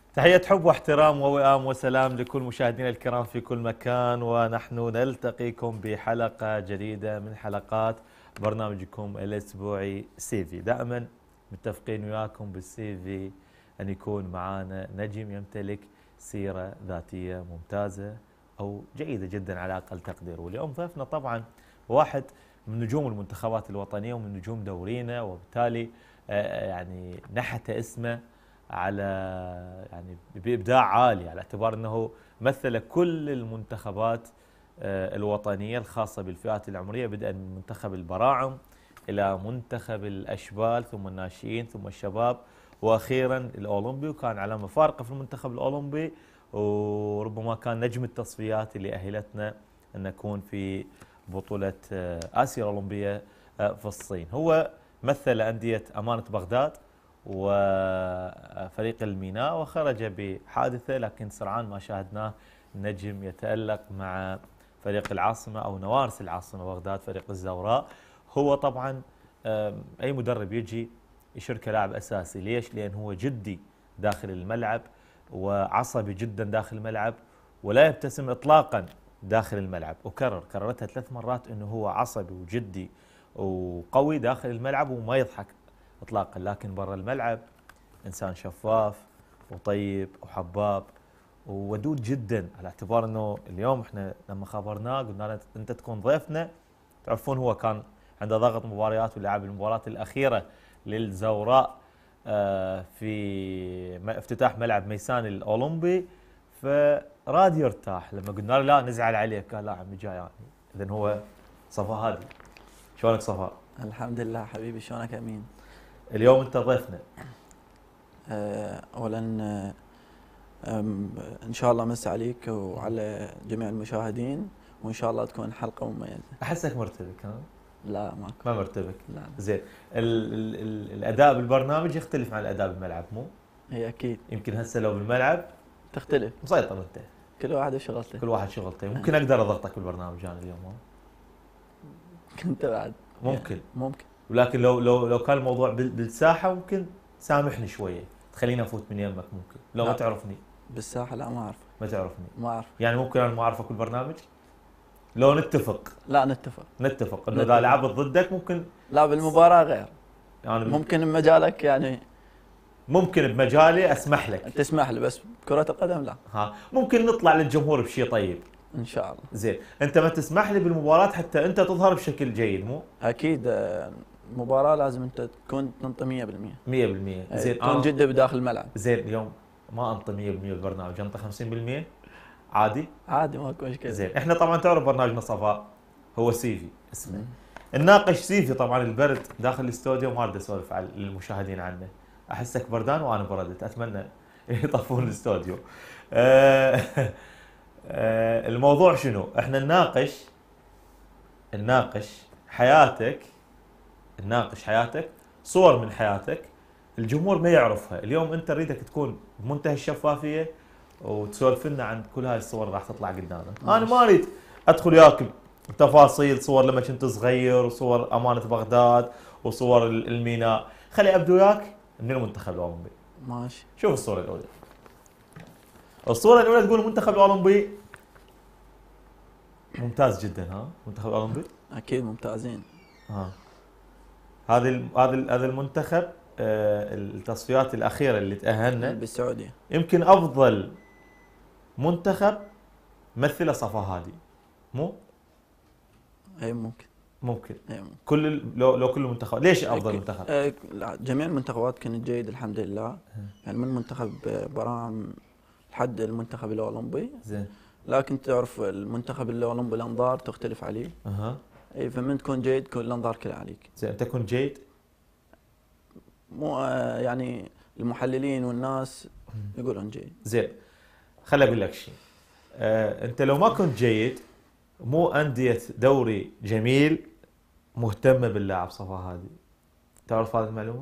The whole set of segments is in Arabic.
تحية حب واحترام ووئام وسلام لكل مشاهدينا الكرام في كل مكان، ونحن نلتقيكم بحلقة جديدة من حلقات برنامجكم الأسبوعي سيفي. دائما متفقين وياكم بالسيفي أن يكون معانا نجم يمتلك سيرة ذاتية ممتازة أو جيدة جدا على أقل تقدير. واليوم ضيفنا طبعا واحد من نجوم المنتخبات الوطنية ومن نجوم دورينا، وبالتالي يعني نحت اسمه على يعني بإبداع عالي، على اعتبار أنه مثل كل المنتخبات الوطنية الخاصة بالفئات العمرية، بدءا من منتخب البراعم إلى منتخب الأشبال ثم الناشئين ثم الشباب وأخيرا الأولمبي، وكان علامة فارقة في المنتخب الأولمبي، وربما كان نجم التصفيات اللي أهلتنا أن نكون في بطولة آسيا الأولمبية في الصين. هو مثل أندية أمانة بغداد وفريق الميناء وخرج بحادثة، لكن سرعان ما شاهدناه نجم يتألق مع فريق العاصمة أو نوارس العاصمة بغداد، فريق الزوراء. هو طبعا أي مدرب يجي يشركه لاعب أساسي. ليش؟ لأن هو جدي داخل الملعب وعصبي جدا داخل الملعب ولا يبتسم إطلاقا داخل الملعب، كررتها 3 مرات أنه هو عصبي وجدي وقوي داخل الملعب وما يضحك اطلاقا، لكن برا الملعب انسان شفاف وطيب وحباب وودود جدا. على اعتبار انه اليوم احنا لما خبرناه قلنا له انت تكون ضيفنا، تعرفون هو كان عنده ضغط مباريات ولعب المباراه الاخيره للزوراء في افتتاح ملعب ميسان الاولمبي، فراد يرتاح. لما قلنا له لا نزعل عليك، قال لا عمي جاي يعني. اذا هو صفاء هادي. شلونك صفاء؟ الحمد لله حبيبي، شلونك امين؟ اليوم انت ضيفنا. اولا ان شاء الله مسا عليك وعلى جميع المشاهدين، وان شاء الله تكون حلقه مميزه. احسك مرتبك ها؟ لا ماكو. ما مرتبك؟ لا. زين. الاداء بالبرنامج يختلف عن الاداء بالملعب مو؟ هي اكيد. يمكن هسه لو بالملعب تختلف. مسيطر انت. كل واحد وشغلته. كل واحد شغلته. ممكن اقدر اضغطك بالبرنامج انا اليوم ها؟ كنت بعد. ممكن. يعني ممكن. ولكن لو كان الموضوع بالساحه ممكن سامحني شويه، تخليني افوت من يمك ممكن، لو ما تعرفني. بالساحه لا ما اعرف. ما تعرفني. ما اعرف. يعني ممكن انا ما اعرفك بالبرنامج؟ لو نتفق. لا نتفق. نتفق انه اذا لعبت ضدك ممكن. لا بالمباراه غير. يعني ممكن بمجالك يعني. ممكن بمجالي اسمح لك. تسمح لي، بس كرة القدم لا. ها ممكن نطلع للجمهور بشيء طيب. ان شاء الله. زين، انت ما تسمح لي بالمباراة حتى انت تظهر بشكل جيد مو؟ اكيد. مباراة لازم انت تكون تنطي 100%. 100%. زين تكون جدة بداخل الملعب. زين اليوم ما انطي 100% بالبرنامج، انطي 50% عادي؟ عادي ماكو مشكلة. زين، احنا طبعا تعرف برنامجنا صفاء هو سيفي اسمه. نناقش سيفي. طبعا البرد داخل الاستوديو ما اريد اسولف على المشاهدين عنه. احسك بردان وانا بردت، اتمنى يطفون الاستوديو. الموضوع شنو؟ احنا نناقش حياتك، صور من حياتك الجمهور ما يعرفها. اليوم انت نريدك تكون بمنتهى الشفافيه وتسولف لنا عن كل هاي الصور اللي راح تطلع قدامنا. انا ما اريد ادخل وياك بتفاصيل صور لما كنت صغير وصور امانه بغداد وصور الميناء. خلي ابدو وياك من المنتخب الاولمبي. ماشي. شوف الصوره الاولى. الصوره الاولى تقول المنتخب الاولمبي ممتاز جدا. ها المنتخب الاولمبي اكيد ممتازين. ها هذا المنتخب التصفيات الاخيره اللي تاهلنا بالسعوديه يمكن افضل منتخب مثله صفا هادي مو؟ اي ممكن. أي ممكن. كل لو كل المنتخبات. ليش افضل منتخب؟ جميع المنتخبات كانت جيد الحمد لله. يعني من منتخب براعم لحد المنتخب الاولمبي. زين. لكن تعرف المنتخب الاولمبي الانظار تختلف عليه. اي فمن تكون جيد كل الانظار كلها عليك. زين، انت كنت جيد؟ مو يعني المحللين والناس يقولون جيد. زين، خل اقول لك شيء. انت لو ما كنت جيد، مو أندية دوري جميل مهتمة باللاعب صفا هادي. تعرف هذه المعلومة؟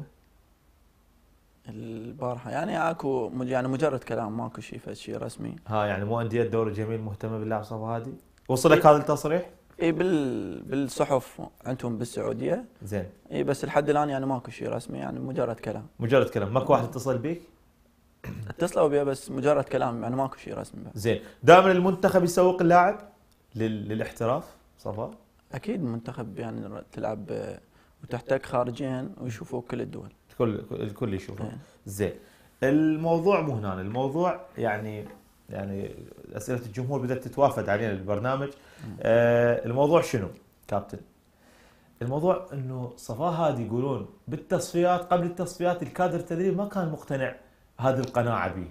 البارحة يعني اكو يعني مجرد كلام، ماكو شيء فشي رسمي. يعني مو أندية دوري جميل مهتمة باللاعب صفا هادي؟ وصلك هذا التصريح؟ اي بالصحف عندهم بالسعودية. زين. اي بس لحد الان يعني ماكو شيء رسمي، يعني مجرد كلام. ماكو واحد اتصل بيك؟ اتصلوا بي بس مجرد كلام، يعني ماكو شيء رسمي بعد. زين، دائما المنتخب يسوق اللاعب للاحتراف صفاء؟ اكيد المنتخب يعني تلعب وتحتاج خارجيا ويشوفوك كل الدول. الكل يشوفه. إيه. زين، الموضوع مو هنا، الموضوع يعني اسئله الجمهور بدات تتوافد علينا البرنامج. الموضوع شنو كابتن؟ الموضوع انه صفاء هادي يقولون بالتصفيات، قبل التصفيات الكادر التدريبي ما كان مقتنع هذه القناعه به.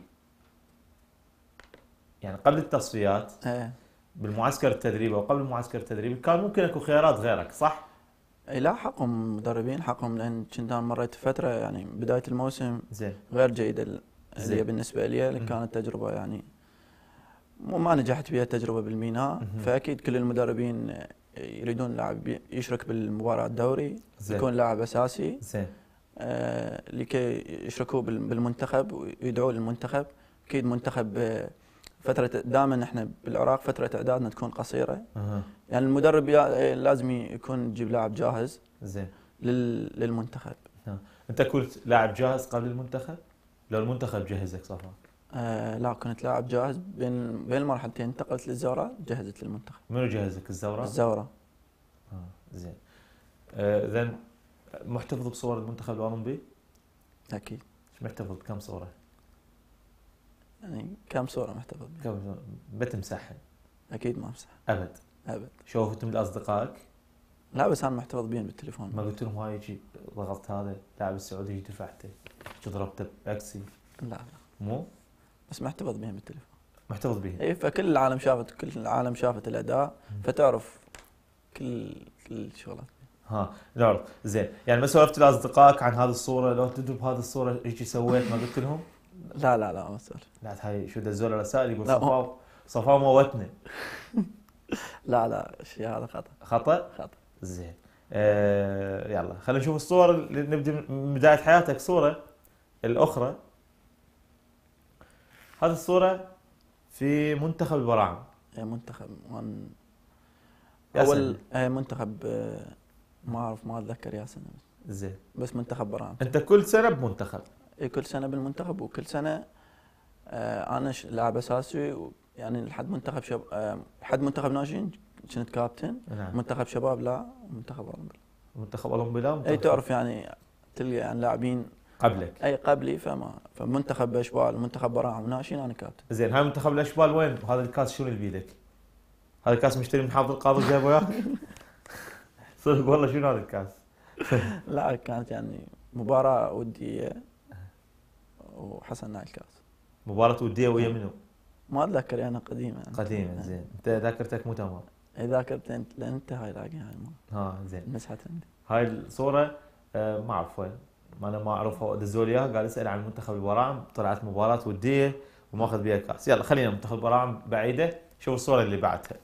يعني قبل التصفيات ايه بالمعسكر التدريبي او قبل المعسكر التدريبي كان ممكن اكو خيارات غيرك، صح؟ اي لا، حقهم مدربين، حقهم، لان كنت انا مريت فتره يعني بدايه الموسم زين غير جيده زين. اللي بالنسبه لي، لان كانت تجربه يعني ما نجحت فيها تجربه بالميناء. فاكيد كل المدربين يريدون لاعب يشرك بالمباراه الدوري، زين. يكون لاعب اساسي زين لكي يشركوا بالمنتخب ويدعوا للمنتخب. اكيد منتخب فتره دائما احنا بالعراق فتره اعدادنا تكون قصيره. يعني المدرب لازم يكون يجيب لاعب جاهز زين للمنتخب. انت كنت لاعب جاهز قبل المنتخب؟ لو المنتخب جهزك صفا؟ لا، كنت لاعب جاهز بين المرحلتين، انتقلت للزوراء جهزت للمنتخب. منو جهزك، الزوراء؟ الزوراء. زين. اذا محتفظ بصور المنتخب الاولمبي؟ اكيد. ايش محتفظ بكم صوره؟ يعني كم صوره محتفظ بها؟ كم صورة؟ بتمسحها؟ اكيد ما امسح. ابد؟ ابد. شوفتهم لاصدقائك؟ لا، بس انا محتفظ بين بالتليفون. ما قلت لهم هاي يجي ضغطت هذا لاعب السعودي يجي دفعته ضربته باكسي؟ لا لا، مو؟ بس محتفظ بين بالتليفون. محتفظ به؟ اي، فكل العالم شافت، كل العالم شافت الاداء، فتعرف كل الشغلات. ها نعرف. زين، يعني ما سولفت لاصدقائك عن هذه الصوره؟ لو تدرب هذه الصوره ايش سويت ما قلت لهم؟ لا لا لا، ما سولف. لا هاي شو دزوا له رسائل يقول لا، صفاء موتنا. لا لا، الشيء هذا خطأ. خطأ؟ خطأ. زين. يلا خلينا نشوف الصور اللي نبدي من بداية حياتك. صورة الأخرى، هذه الصورة في منتخب البراعم. منتخب أول منتخب ما أعرف، ما أتذكر يا سنة. زين. بس منتخب براعم. أنت كل سنة بمنتخب؟ اي، كل سنة بالمنتخب، وكل سنة أنا لاعب أساسي، يعني لحد منتخب ناشئين كنت كابتن. نعم. منتخب شباب لا، منتخب أولمبي. منتخب أولمبي لا؟ اي، تعرف يعني تلقى يعني لاعبين قبلك؟ اي قبلي، فمنتخب اشبال، منتخب براعم وناشئين انا كابتن. زين، هاي منتخب الأشبال وين؟ وهذا الكاس شنو اللي بيدك؟ هذا الكاس مشتري من حافظ القاضي جايبه وياك؟ صدق والله شنو هذا الكاس؟ لا، كانت يعني مباراة ودية وحصلنا على الكاس. مباراة ودية ويا منو؟ ما اتذكر يعني، قديمة يعني. قديمة. زين، انت ذاكرتك مو تمام. اي، ذاكرت انت، لان انت هاي لاقي هاي زين. مسحت عندي. هاي الصورة ما اعرف وين، انا ما اعرفها، دزوا لي اياها قال اسال عن منتخب البراعم، طلعت مباراة ودية وماخذ بيها كاس. يلا خلينا منتخب البراعم بعيدة. شوف الصورة اللي بعدها.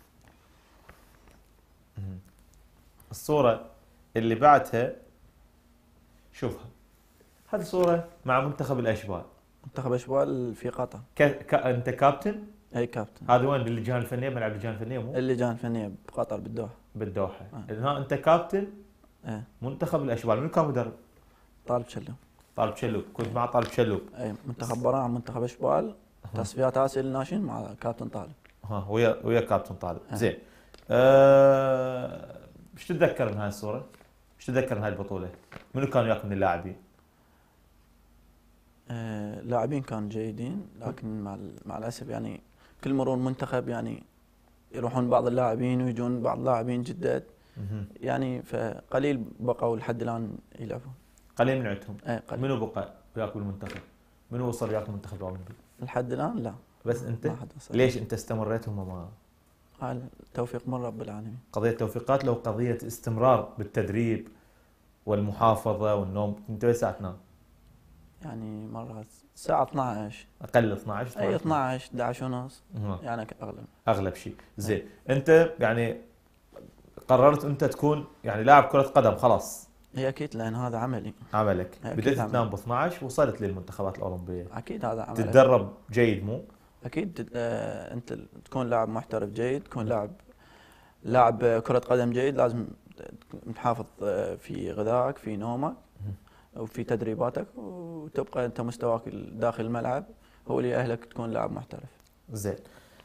الصورة اللي بعدها شوفها، هذه صورة مع منتخب الاشبال. منتخب اشبال في قطر. انت كابتن؟ اي كابتن. هذا وين باللجان الفنية، ملعب اللجان الفنية مو؟ اللجان الفنية بقطر بالدوحة. بالدوحة. هنا انت كابتن منتخب الاشبال. من كان مدرب؟ طالب شلوب. طالب شلوب، كنت مع طالب شلوب. اي، منتخب براعم، منتخب اشبال، تصفيات اسيا للناشئين مع كابتن طالب. ويا كابتن طالب. زين. ايش تتذكر من هاي الصورة؟ ايش تتذكر من هاي البطولة؟ منو كان وياك من اللاعبين؟ لاعبين كانوا جيدين، لكن مع الاسف يعني كل مرور منتخب يعني يروحون بعض اللاعبين ويجون بعض اللاعبين جدد، يعني فقليل بقوا لحد الان يلعبون. قليل من عندهم؟ قليل. منو بقى وياك بالمنتخب؟ منو وصل وياك المنتخب الاولمبي؟ لحد الان لا. بس انت؟ ما حد وصل. ليش انت استمريت هم ما؟ التوفيق من رب العالمين. قضية توفيقات لو قضية استمرار بالتدريب والمحافظة والنوم. انت ايش ساعة تنام؟ يعني مرات الساعة 12. اقل 12؟ اي 12 11 ونص يعني اغلب شيء. زين، انت يعني قررت انت تكون يعني لاعب كرة قدم خلاص؟ هي اكيد، لان هذا عملي. عملك. بديت تنام ب 12 وصلت للمنتخبات الاولمبية. اكيد هذا عملي. تتدرب جيد مو؟ اكيد. انت تكون لاعب محترف جيد، تكون لاعب كرة قدم جيد، لازم تحافظ في غذائك، في نومك، وفي تدريباتك، وتبقى انت مستواك داخل الملعب هو اللي يأهلك تكون لاعب محترف. زين.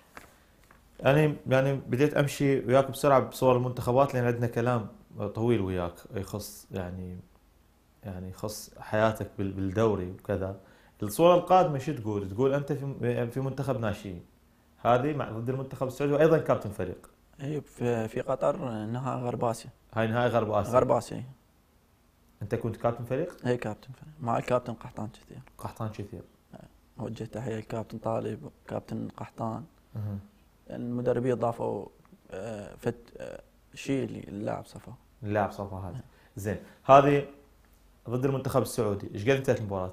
يعني بديت امشي وياك بسرعه بصور المنتخبات، لان عندنا كلام طويل وياك يخص يعني يخص حياتك بالدوري وكذا. الصوره القادمه شو تقول؟ تقول انت في منتخب ناشئين، هذه ضد المنتخب السعودي وايضا كابتن فريق. اي في قطر نهائي غرب اسيا. هاي نهائي غرب اسيا. غرب اسيا. انت كنت كابتن فريق؟ اي كابتن فريق مع الكابتن قحطان كثير. قحطان كثير. وجه تحيه للكابتن طالب وكابتن قحطان. أه. المدربين ضافوا شيء اللاعب صفا. اللاعب صفا هذا. زين. هذه ضد المنتخب السعودي، ايش قد انتهت المباراة؟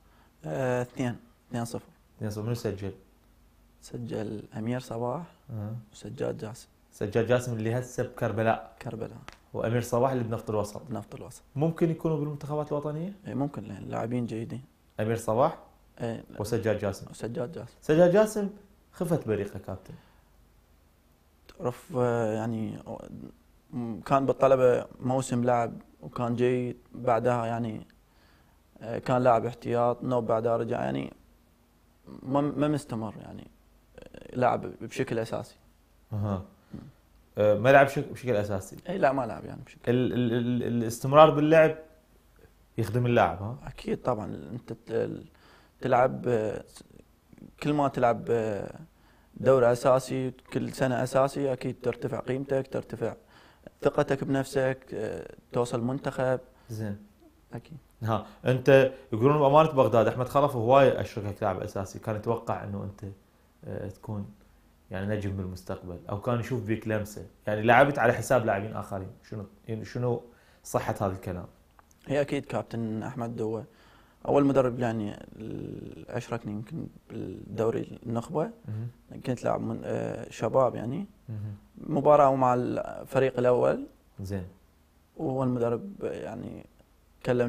2-0. 2-0. منو سجل؟ سجل امير صباح وسجاد جاسم. سجاد جاسم اللي هسه بكربلاء. كربلاء. وامير صباح اللي بنفط الوسط. بنفط الوسط. ممكن يكونوا بالمنتخبات الوطنية؟ اي ممكن، لان لاعبين جيدين. امير صباح اي وسجاد جاسم. وسجاد جاسم. سجاد جاسم خفت بريقه كابتن. تعرف يعني كان بالطلبة موسم لعب وكان جيد، بعدها يعني كان لاعب احتياط، نوب بعدها رجع، يعني ما مستمر يعني لعب بشكل اساسي. اها. ما لعب بشكل اساسي. اي لا ما لعب يعني بشكل. الاستمرار باللعب يخدم اللاعب. ها اكيد طبعا. انت تلعب كل ما تلعب دوري اساسي كل سنه اساسي، اكيد ترتفع قيمتك، ترتفع ثقتك بنفسك، توصل منتخب. زين. اكيد. ها انت يقولون بامانه بغداد احمد خلف هوايه اشركك لاعب اساسي، كان يتوقع انه انت تكون يعني نجم بالمستقبل، او كان يشوف بيك لمسه، يعني لعبت على حساب لاعبين اخرين، شنو صحه هذا الكلام؟ هي اكيد كابتن احمد هو اول مدرب يعني اشركني يمكن بالدوري النخبه. كنت لاعب شباب يعني مباراه مع الفريق الاول. زين. وهو المدرب يعني كلم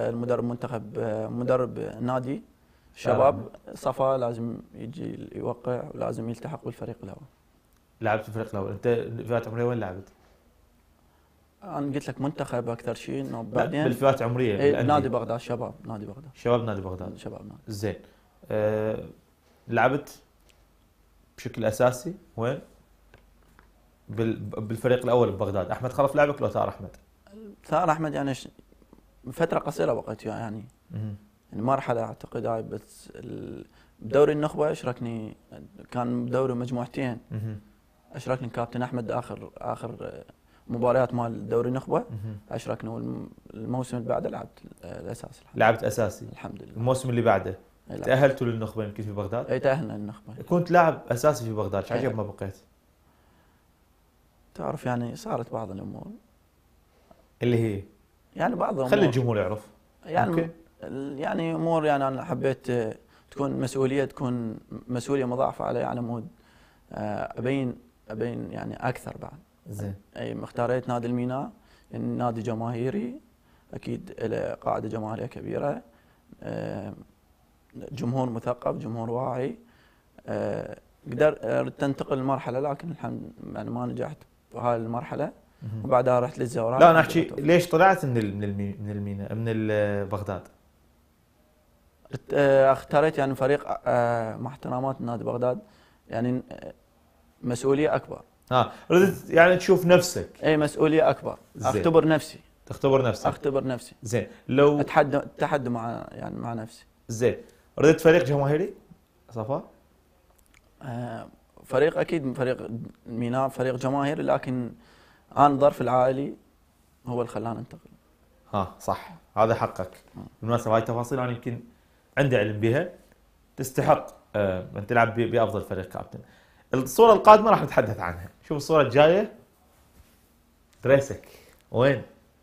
مدرب نادي شباب صفا لازم يجي يوقع ولازم يلتحق بالفريق الاول. لعبت في الفريق الاول. انت الفئات العمريه وين لعبت؟ انا قلت لك منتخب اكثر شيء، بعدين بالفئات العمريه. ايه نادي بغداد، شباب نادي بغداد. شباب نادي بغداد. شباب نادي. زين. لعبت بشكل اساسي وين؟ بالفريق الاول ببغداد. احمد خلف لعبك لو ثار احمد؟ ثار احمد يعني فتره قصيره بقيت يعني يعني مرحله اعتقد هاي، بس بدوري النخبه اشركني، كان دوري مجموعتين. اشركني كابتن احمد اخر مباريات مال دوري النخبه، اشركني، والموسم اللي بعده لعبت الاساسي. لعبت اساسي الحمد لله. الموسم اللي بعده تاهلتوا للنخبه يمكن في بغداد؟ اي تاهلنا للنخبه. كنت لاعب اساسي في بغداد، ايش عجب ما بقيت؟ تعرف يعني صارت بعض الامور اللي هي يعني بعض الامور خلي الجمهور يعرف يعني يعني امور، يعني انا حبيت تكون مسؤوليه مضاعفه علي، على مود ابين يعني اكثر بعد. زين. اي اختاريت نادي الميناء، نادي جماهيري اكيد له قاعده جماهيريه كبيره، جمهور مثقف، جمهور واعي. قدرت انتقل لمرحله، لكن الحمد يعني ما نجحت في هاي المرحله، وبعدها رحت للزوراء. لا انا احكي ليش طلعت من الميناء من بغداد؟ اختاريت يعني فريق مع احترامات نادي بغداد، يعني مسؤوليه اكبر. ردت يعني تشوف نفسك. اي مسؤوليه اكبر. اختبر نفسي. تختبر نفسك. اختبر نفسي. زين. لو اتحدى مع نفسي. زين. ردت فريق جماهيري صفا؟ فريق اكيد فريق الميناء فريق جماهيري، لكن انا ظرف العائلي هو اللي خلاني انتقل. صح، هذا حقك. بالمناسبه هاي التفاصيل انا يمكن عندي علم بها، تستحق ان تلعب بافضل فريق كابتن. الصوره القادمه راح نتحدث عنها. شوف الصوره الجايه، دريسك وين؟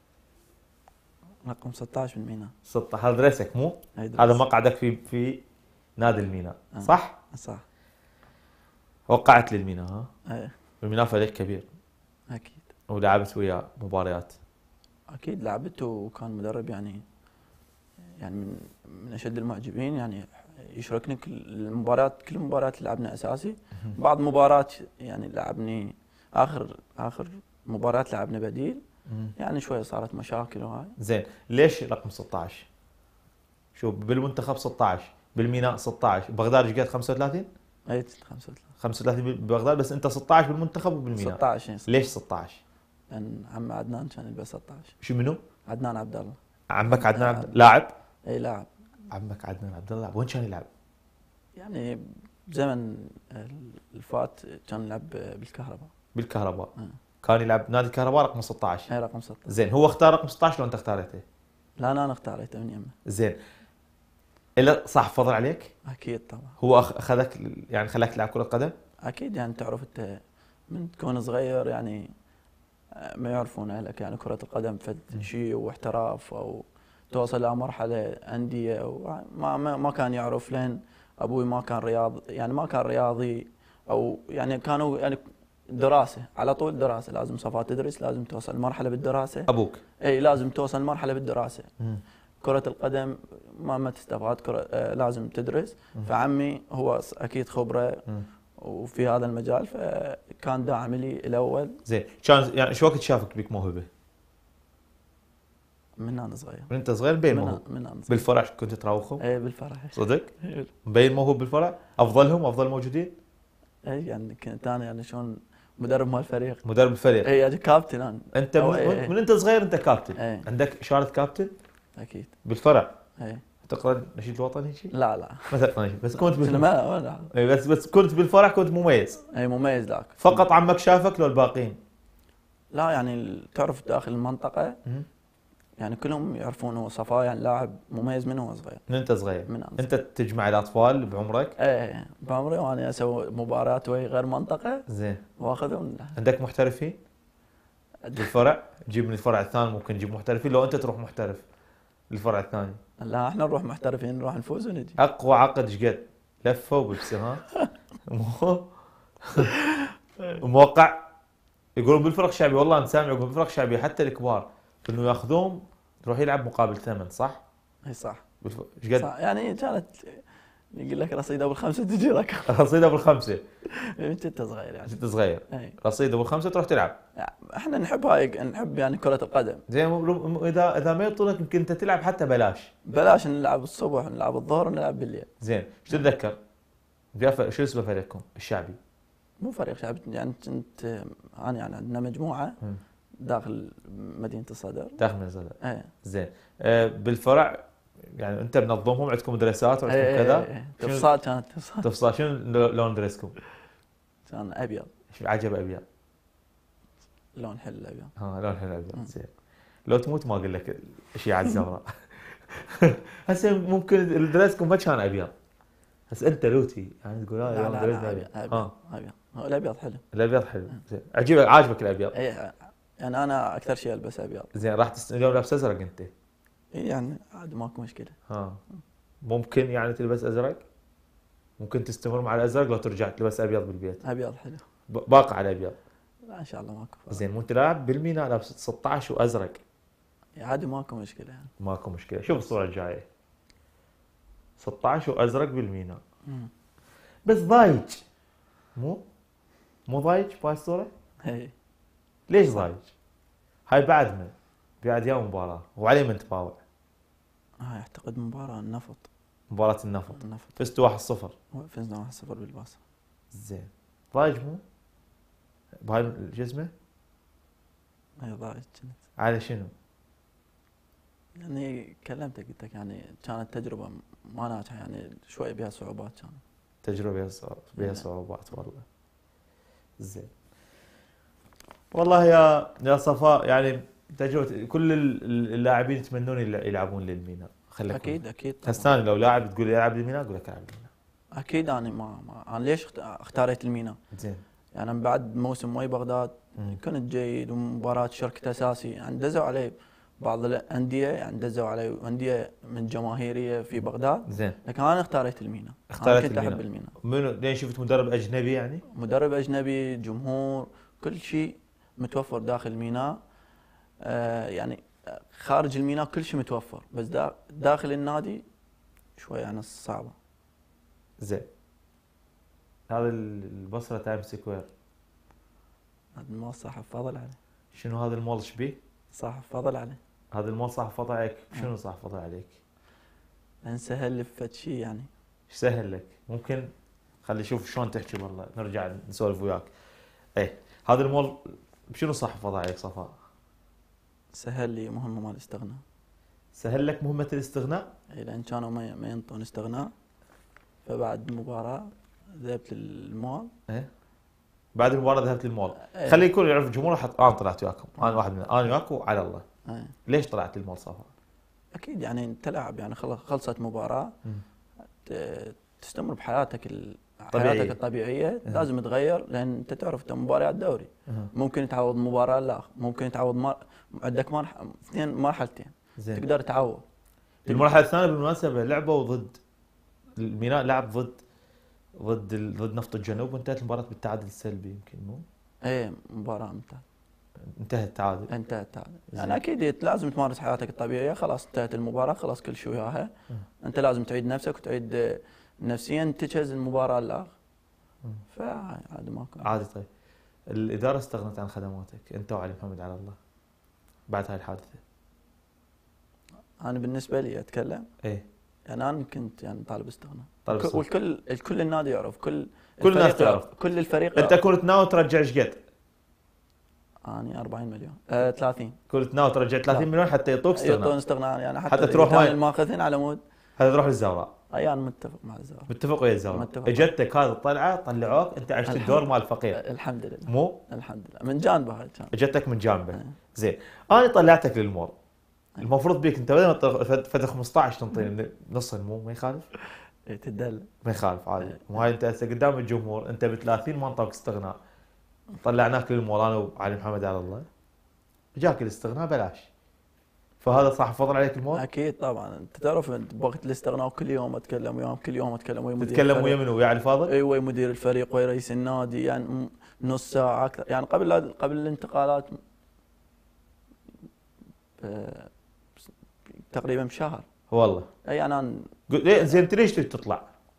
رقم 16 بالميناء. 16. هذا دريسك مو؟ هذا مقعدك في نادي الميناء. صح؟ صح. وقعت للميناء. ايه. الميناء فريق كبير. اكيد. ولعبت وياه مباريات. اكيد لعبت، وكان مدرب يعني من اشد المعجبين، يعني يشاركني كل المباريات اللي لعبنا اساسي. بعض مباريات يعني لعبني اخر مباريات لعبنا بديل، يعني شوي صارت مشاكل وهاي. زين ليش رقم 16؟ شوف بالمنتخب 16، بالميناء 16، بغداد ايش قد 35؟ اي 35. 35 ببغداد، بس انت 16 بالمنتخب وبالميناء. 16 ليش 16؟ لان عم عدنان كان يلبس 16. شو منو؟ عدنان عبد الله. عمك عدنان لاعب؟ اي لاعب. عمك عدنان عبد الله وين كان يلعب؟ يعني بزمن الفات كان يلعب بالكهرباء. بالكهرباء. كان يلعب نادي الكهرباء رقم 16. اي رقم 16. زين هو اختار رقم 16 لو انت اختاريته؟ لا انا اختاريته من يمه. زين الا صح فضل عليك؟ اكيد طبعا. هو اخذك يعني خلاك تلعب كرة قدم؟ اكيد يعني تعرف انت من تكون صغير يعني ما يعرفون اهلك يعني كرة القدم فد شيء واحتراف او توصل الى مرحلة أندية او ما كان يعرف لين ابوي ما كان يعني ما كان رياضي او يعني كانوا يعني دراسة على طول دراسة لازم صفا تدرس لازم توصل مرحلة بالدراسة. ابوك؟ اي لازم توصل مرحلة بالدراسة. كرة القدم ما تستفاد لازم تدرس. فعمي هو اكيد خبرة وفي هذا المجال فكان داعم لي الاول. زين كان يعني شو وقت شافك بك موهبه؟ من انا صغير. من انت صغير مبين موهوب؟ من انا صغير. بالفرع كنت تراوغهم؟ اي بالفرح. صدق؟ مبين موهوب بالفرع؟ افضلهم افضل موجودين؟ اي يعني كنت انا يعني شلون مدرب مال الفريق. مدرب الفريق؟ اي يعني كابتن انا. انت من انت صغير انت كابتن؟ أي. عندك شارة كابتن؟ اكيد. بالفرع؟ اي. تقرا نشيد الوطني شيء؟ لا لا ما تقرا نشيد بس كنت لا. اي بس كنت بالفرع كنت مميز. اي مميز ذاك. فقط عمك شافك لو الباقين؟ لا يعني تعرف داخل المنطقة يعني كلهم يعرفون هو صفا يعني لاعب مميز من هو صغير. من انت صغير؟ من أنا انت تجمع الاطفال بعمرك؟ ايه بعمري وانا اسوي مباريات وهي غير منطقة. زين. واخذهم. عندك محترفين؟ بالفرع؟ تجيب من الفرع الثاني ممكن تجيب محترفين لو انت تروح محترف للفرع الثاني؟ لا احنا نروح محترفين نروح نفوز ونجي. اقوى عقد ايش قد؟ لفه وبيبسي ها؟ موقع يقولون بالفرق الشعبي، والله انا سامع يقولون بالفرق الشعبيه حتى الكبار انه ياخذون يروح يلعب مقابل ثمن، صح؟ اي صح. ايش قد؟ صح يعني كانت يقول لك رصيد ابو الخمسه تجي رقم. رصيد ابو الخمسه؟ من كنت صغير يعني. كنت صغير؟ اي. رصيد ابو الخمسه تروح تلعب؟ يعني احنا نحب هاي نحب يعني كره القدم. زين اذا ما يعطونك يمكن انت تلعب حتى بلاش. بلاش نلعب الصبح ونلعب الظهر ونلعب بالليل. زين ايش تتذكر؟ شو اسمه فريقكم الشعبي؟ مو فريق شعبي يعني كنت انا يعني عندنا مجموعه داخل مدينه الصدر. داخل مدينه الصدر. ايه. زين بالفرع يعني انت منظمهم عندكم مدرسات وعندكم ايه كذا؟ ايه. تفصال كانت تفصال. تفصال شنو لون درسكم؟ كان ابيض. شو عجب ابيض؟ لون حلو الابيض. ها لون حلو ابيض. زين لو تموت ما اقول لك اشياء على الزرقاء. هسه ممكن درسكم ما كان ابيض، بس انت لوتي يعني تقول لا لون درسنا ابيض. ابيض. ابيض. الابيض حلو. الابيض حلو. زين عاجبك الابيض؟ اي يعني انا اكثر شيء البس ابيض. زين راح اليوم لابس ازرق انت؟ يعني عادي ماكو مشكله. ها ممكن يعني تلبس ازرق؟ ممكن تستمر مع الازرق لو ترجع تلبس ابيض بالبيت؟ ابيض حلو. باقي على ابيض؟ لا ان شاء الله ماكو. زين وانت لاعب بالميناء لابس 16 وازرق؟ عادي ماكو مشكله يعني. ماكو مشكله. شوف الصوره الجايه 16 وازرق بالميناء. بس ضايج مو ضايج بهاي الصوره؟ اي. ليش ضايج؟ هاي بعد يوم مباراه وعليه من تباوع. هاي اعتقد مباراه النفط. مباراه النفط. فزتوا 1-0. فزنا 1-0 بالباص. زين ضايج مو؟ بهاي الجزمه؟ اي ضايج كنت. على شنو؟ يعني كلمتك قلت لك يعني كانت تجربه ما ناجحه يعني شوي بها صعوبات كانت. تجربه بها صعوبات والله. زين والله يا صفاء يعني تجربه كل اللاعبين يتمنون يلعبون للميناء. اكيد اكيد. هسه لو لاعب تقول يلعب للميناء اقول لك العب للميناء. اكيد انا انا ليش اختاريت الميناء؟ زين يعني من بعد موسم وي بغداد كنت جيد ومباراه شركه اساسي يعني دزوا علي بعض الانديه يعني دزوا علي انديه من جماهيريه في بغداد. زين لكن انا اختاريت الميناء. اختاريت كنت احب الميناء. منو لين شفت مدرب اجنبي يعني؟ مدرب اجنبي جمهور كل شيء متوفر داخل الميناء. يعني خارج الميناء كل شيء متوفر بس داخل النادي شوي يعني صعبه. زين هذا البصره تايم سكوير هذا المول صح فاضل عليه. شنو هذا المول ايش بيه؟ صح فضل عليه. هذا المول صح فضل عليك، شنو صح فضل عليك؟ لان سهل لي فد شيء يعني. ايش سهل لك؟ ممكن خلي نشوف شلون تحكي والله، نرجع نسولف وياك. ايه هذا المول شنو صح فضل عليك صفاء؟ سهل لي مهمه مال الاستغناء. سهل لك مهمة الاستغناء؟ اي لان كانوا ما ينطون استغناء، فبعد المباراه ذهبت للمول. ايه بعد المباراة ذهبت للمول. إيه. خلي الكل يعرف الجمهور، انا طلعت وياكم، انا واحد من انا وياكم على الله. إيه. ليش طلعت للمول صفاء؟ اكيد يعني انت لاعب يعني خلصت مباراه، تستمر بحياتك حياتك الطبيعيه. لازم تغير، لان انت تعرف انت مباريات دوري. ممكن تعوض مباراه، لا ممكن تعوض عندك اثنين مرحلتين زين. تقدر تعوض. المرحله الثانيه بالمناسبه لعبوا ضد الميناء، لعب ضد نفط الجنوب، وانتهت المباراه بالتعادل السلبي يمكن مو؟ ايه مباراه انتهت تعادل. انتهت يعني اكيد لازم تمارس حياتك الطبيعيه. خلاص انتهت المباراه، خلاص كل شيء وياها. انت لازم تعيد نفسك وتعيد نفسيا تجهز المباراه الاخر. فعادي ماكو عادي. طيب الاداره استغنت عن خدماتك انت وعلي محمد على الله بعد هاي الحادثه؟ انا بالنسبه لي اتكلم. ايه يعني انا كنت يعني طالب استغناء. طالب والكل النادي يعرف، كل الناس تعرف، كل الفريق انت كنت ناوي ترجع ايش قد؟ اني 40 مليون 30. كنت ناوي ترجع 30 مليون حتى يعطوك استغناء؟ يعطون استغناء يعني حتى تروح وين؟ الماخذين على مود حتى تروح للزوراء. اي انا متفق مع الزوراء. متفق ويا الزوراء. اجتك هذه الطلعه، طلعوك انت عشت الدور مال الفقير. الحمد لله. مو؟ الحمد لله من جانبه هاي كان. اجتك من جانبه. زين انا طلعتك للمول. المفروض بيك انت بدل ما فتح 15 تنطيني نص المو، ما يخالف؟ تدل ما يخالف عادي. مو هاي انت هسه قدام الجمهور انت ب 30 ما انطاك استغناء، طلعناك للمول انا وعلي محمد على الله، جاك الاستغناء بلاش، فهذا صح فضل عليك المول؟ اكيد طبعا. انت تعرف انت بوقت الاستغناء كل يوم اتكلم وياهم، كل يوم اتكلم ويا مدير الفريق. تتكلم ويا منو؟ ويا علي فاضل؟ اي ويا مدير الفريق ويا رئيس النادي، يعني نص ساعه اكثر يعني قبل الانتقالات تقريبا بشهر. والله اي انا زين انت ليش تريد تطلع؟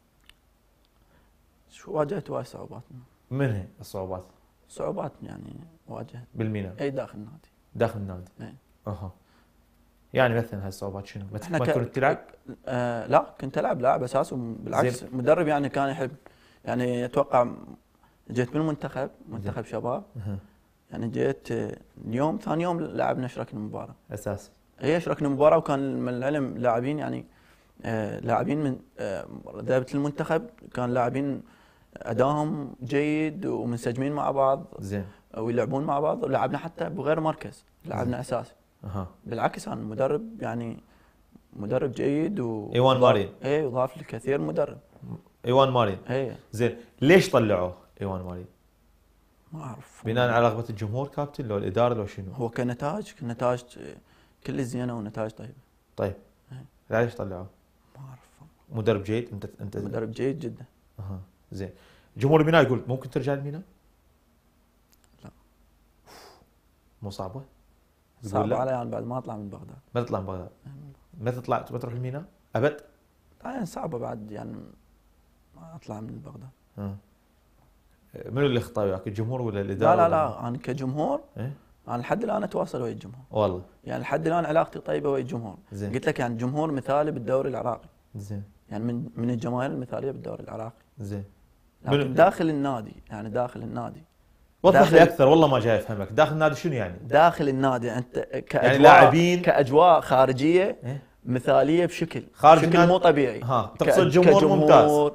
واجهت وايد صعوبات. من هي الصعوبات؟ صعوبات يعني واجهت بالميناء؟ اي داخل النادي. داخل النادي؟ اي. اها. يعني مثلا هاي الصعوبات شنو؟ ما كنت تلعب؟ لا كنت العب لاعب اساسي، بالعكس مدرب يعني كان يحب. يعني اتوقع جيت بالمنتخب، منتخب شباب. يعني جيت اليوم ثاني يوم لعبنا اشركنا مباراه اساسي. هي اشركنا مباراه، وكان من العلم لاعبين يعني لاعبين من ذهبت المنتخب كان لاعبين ادائهم جيد ومنسجمين مع بعض. زين. ويلعبون مع بعض، ولعبنا حتى بغير مركز، لعبنا اساسي. بالعكس انا مدرب يعني مدرب جيد ايوان مارين. اي وضاف الكثير مدرب ايوان مارين. اي. زين ليش طلعوه ايوان مارين؟ ما اعرف. بناء على رغبه الجمهور كابتن لو الاداره لو شنو؟ هو كنتاج كل زينه ونتائج طيبه. طيب ليش طلعوه؟ ما اعرف. مدرب جيد. انت مدرب جيد جدا. زين. جمهور الميناء يقول ممكن ترجع الميناء؟ لا. مو صعبه؟ صعبه علي انا بعد ما اطلع من بغداد. ما تطلع من بغداد؟ ما تروح الميناء ابد؟ يعني صعبه بعد يعني ما اطلع من بغداد. منو اللي خطا وياك، الجمهور ولا الاداره؟ لا انا كجمهور انا لحد الان اتواصل ويا الجمهور. والله يعني لحد الان علاقتي طيبه ويا الجمهور. زين. قلت لك يعني الجمهور مثالي بالدوري العراقي. زين. يعني من الجماهير المثاليه بالدوري العراقي. زين. لكن داخل النادي يعني داخل النادي وضح لي اكثر والله ما جاي افهمك. داخل النادي شنو يعني؟ داخل النادي انت كاجواء يعني لاعبين كاجواء خارجيه مثاليه بشكل مو طبيعي. تقصد جمهور ممتاز.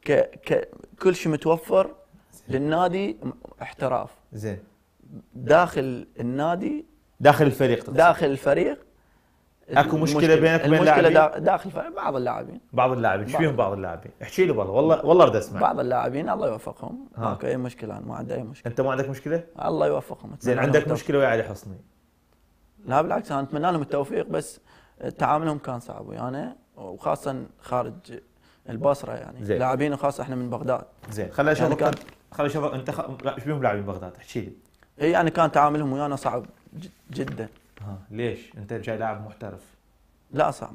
كل شيء متوفر للنادي احتراف. زين. داخل النادي داخل الفريق تقصد. داخل الفريق اكو مشكله بينك وبين اللاعبين؟ المشكله داخل الفريق بعض اللاعبين ايش فيهم بعض اللاعبين؟ احكي لي والله اريد اسمع. بعض اللاعبين الله يوفقهم. ماكو اي مشكله، انا ما عندي اي مشكله. انت ما عندك مشكله؟ الله يوفقهم. زين عندك مشكله ويا علي حصني؟ لا بالعكس انا اتمنى لهم التوفيق، بس تعاملهم كان صعب ويانا يعني، وخاصه خارج البصره يعني. لاعبين وخاصه احنا من بغداد. زين خليني اشوفك يعني خليني اشوفك انت ايش بيهم لاعبين بغداد؟ احكي لي. اي يعني كان تعاملهم ويانا صعب جدا. ليش؟ انت جاي لاعب محترف. لا صعب.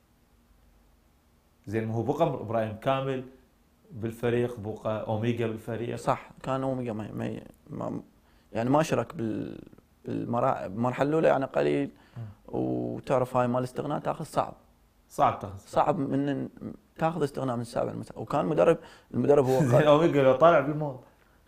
زين ما هو بقى ابراهيم كامل بالفريق، بقى اوميجا بالفريق. صح كان اوميجا يعني ما شارك بالمرحله الاولى يعني قليل، وتعرف هاي مال الاستغناء تاخذ صعب تاخذ. صعب من تاخذ استغناء من السابع المساء. وكان المدرب هو زين اوميجا لو طالع بالموت.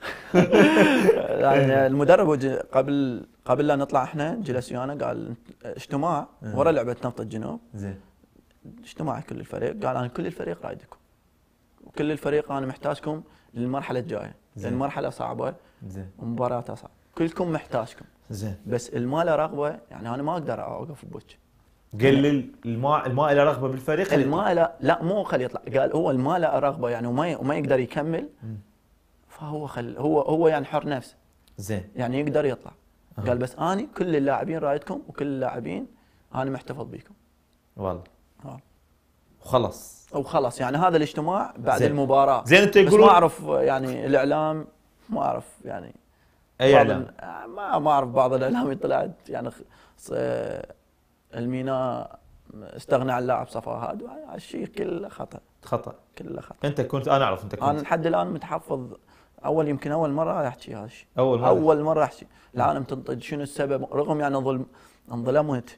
يعني المدرب قبل لا نطلع احنا جلس ويانا قال اجتماع ورا لعبه نفط الجنوب. زين اجتماع كل الفريق، قال انا كل الفريق رايدكم، وكل الفريق انا محتاجكم للمرحله الجايه، لان المرحله صعبه. زين ومباراتها صعبه، كلكم محتاجكم. زين بس المال رغبه، يعني انا ما اقدر اوقف بوجه. قال لي الماء له رغبه بالفريق. المال لا مو خليه يطلع، قال هو المال له رغبه يعني وما يقدر يكمل، فهو هو يعني حر نفسه. زين يعني يقدر يطلع. قال بس اني كل اللاعبين رايدكم، وكل اللاعبين انا محتفظ بيكم. والله وخلص يعني هذا الاجتماع بعد زين. المباراه. زين انت بس يقولون ما اعرف يعني الاعلام، ما اعرف يعني اي اعلام، ما اعرف بعض الاعلام طلعت يعني الميناء استغنى عن اللاعب صفا هذا الشيء كله خطا. كله خطا. انت كنت انا اعرف انت كنت انا لحد الان متحفظ. يمكن اول مره احكي هذا الشيء. اول مره احكي العالم تنطج شنو السبب، رغم يعني انظلمت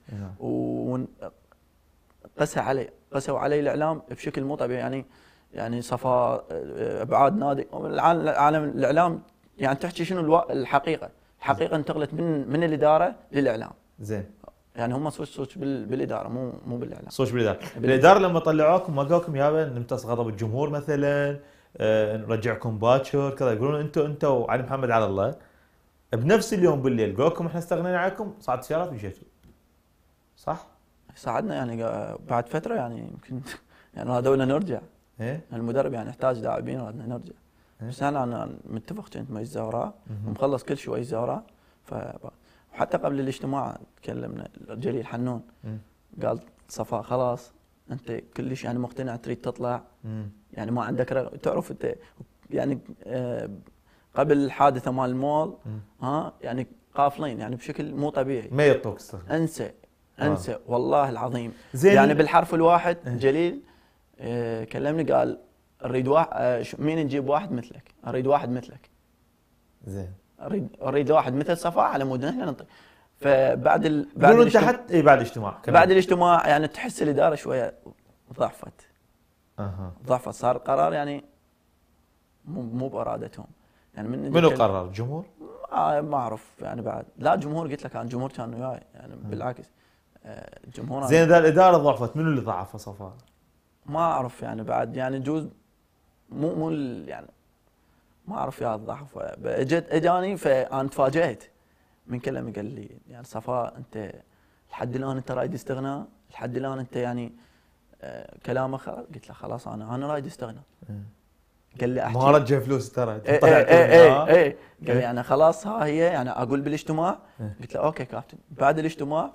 قسوا علي الاعلام بشكل مو طبيعي. يعني صفا ابعاد نادي العالم الاعلام يعني تحكي شنو الحقيقه انتقلت من الاداره للاعلام. زين يعني هم صوت بالاداره مو بالاعلام. صوت بالاداره. الاداره لما طلعوكم ما قالكم يابا نمتص غضب الجمهور مثلا، نرجعكم باكر كذا، يقولون انتم وعلي محمد على الله بنفس اليوم بالليل قالكم احنا استغنينا عنكم، صعد سيارات ومشيتوا صح؟ ساعدنا يعني بعد فتره يعني يمكن يعني رادونا نرجع. المدرب يعني احتاج لاعبين ورادنا نرجع. بس انا متفق كنت مع الزهراء ومخلص كل شيء ويا الزهراء. وحتى قبل الاجتماع تكلمنا جليل حنون قال صفاء خلاص انت كلش يعني مقتنع تريد تطلع، يعني ما عندك تعرف انت يعني قبل الحادثه مال المول يعني قافلين يعني بشكل مو طبيعي. ما يعطوك انسى والله العظيم. يعني بالحرف الواحد جليل كلمني قال اريد مين نجيب واحد مثلك، اريد واحد مثلك. زين اريد واحد مثل صفاء على مود احنا ننطي. فبعد انت حتى بعد الاجتماع بعد الاجتماع يعني تحس الاداره شويه ضعفت. ضعفت، صار قرار يعني مو بارادتهم. يعني منو قرر؟ الجمهور؟ ما اعرف يعني بعد. لا الجمهور قلت لك الجمهور كان وياي يعني بالعكس الجمهور. زين اذا الاداره ضعفت منو اللي ضعف صفاء؟ ما اعرف يعني بعد يعني جوز مو يعني ما اعرف يا الضعف. اجاني فانا تفاجأت من كلامه. قال لي يعني صفاء انت لحد الان انت رايد استغناء، لحد الان انت يعني كلامك خلاص. قلت له خلاص انا رايد استغناء. قال لي احكي ما رجع فلوس ترى. ايه قال لي انا خلاص ها هي يعني اقول بالاجتماع. قلت له اوكي كابتن. بعد الاجتماع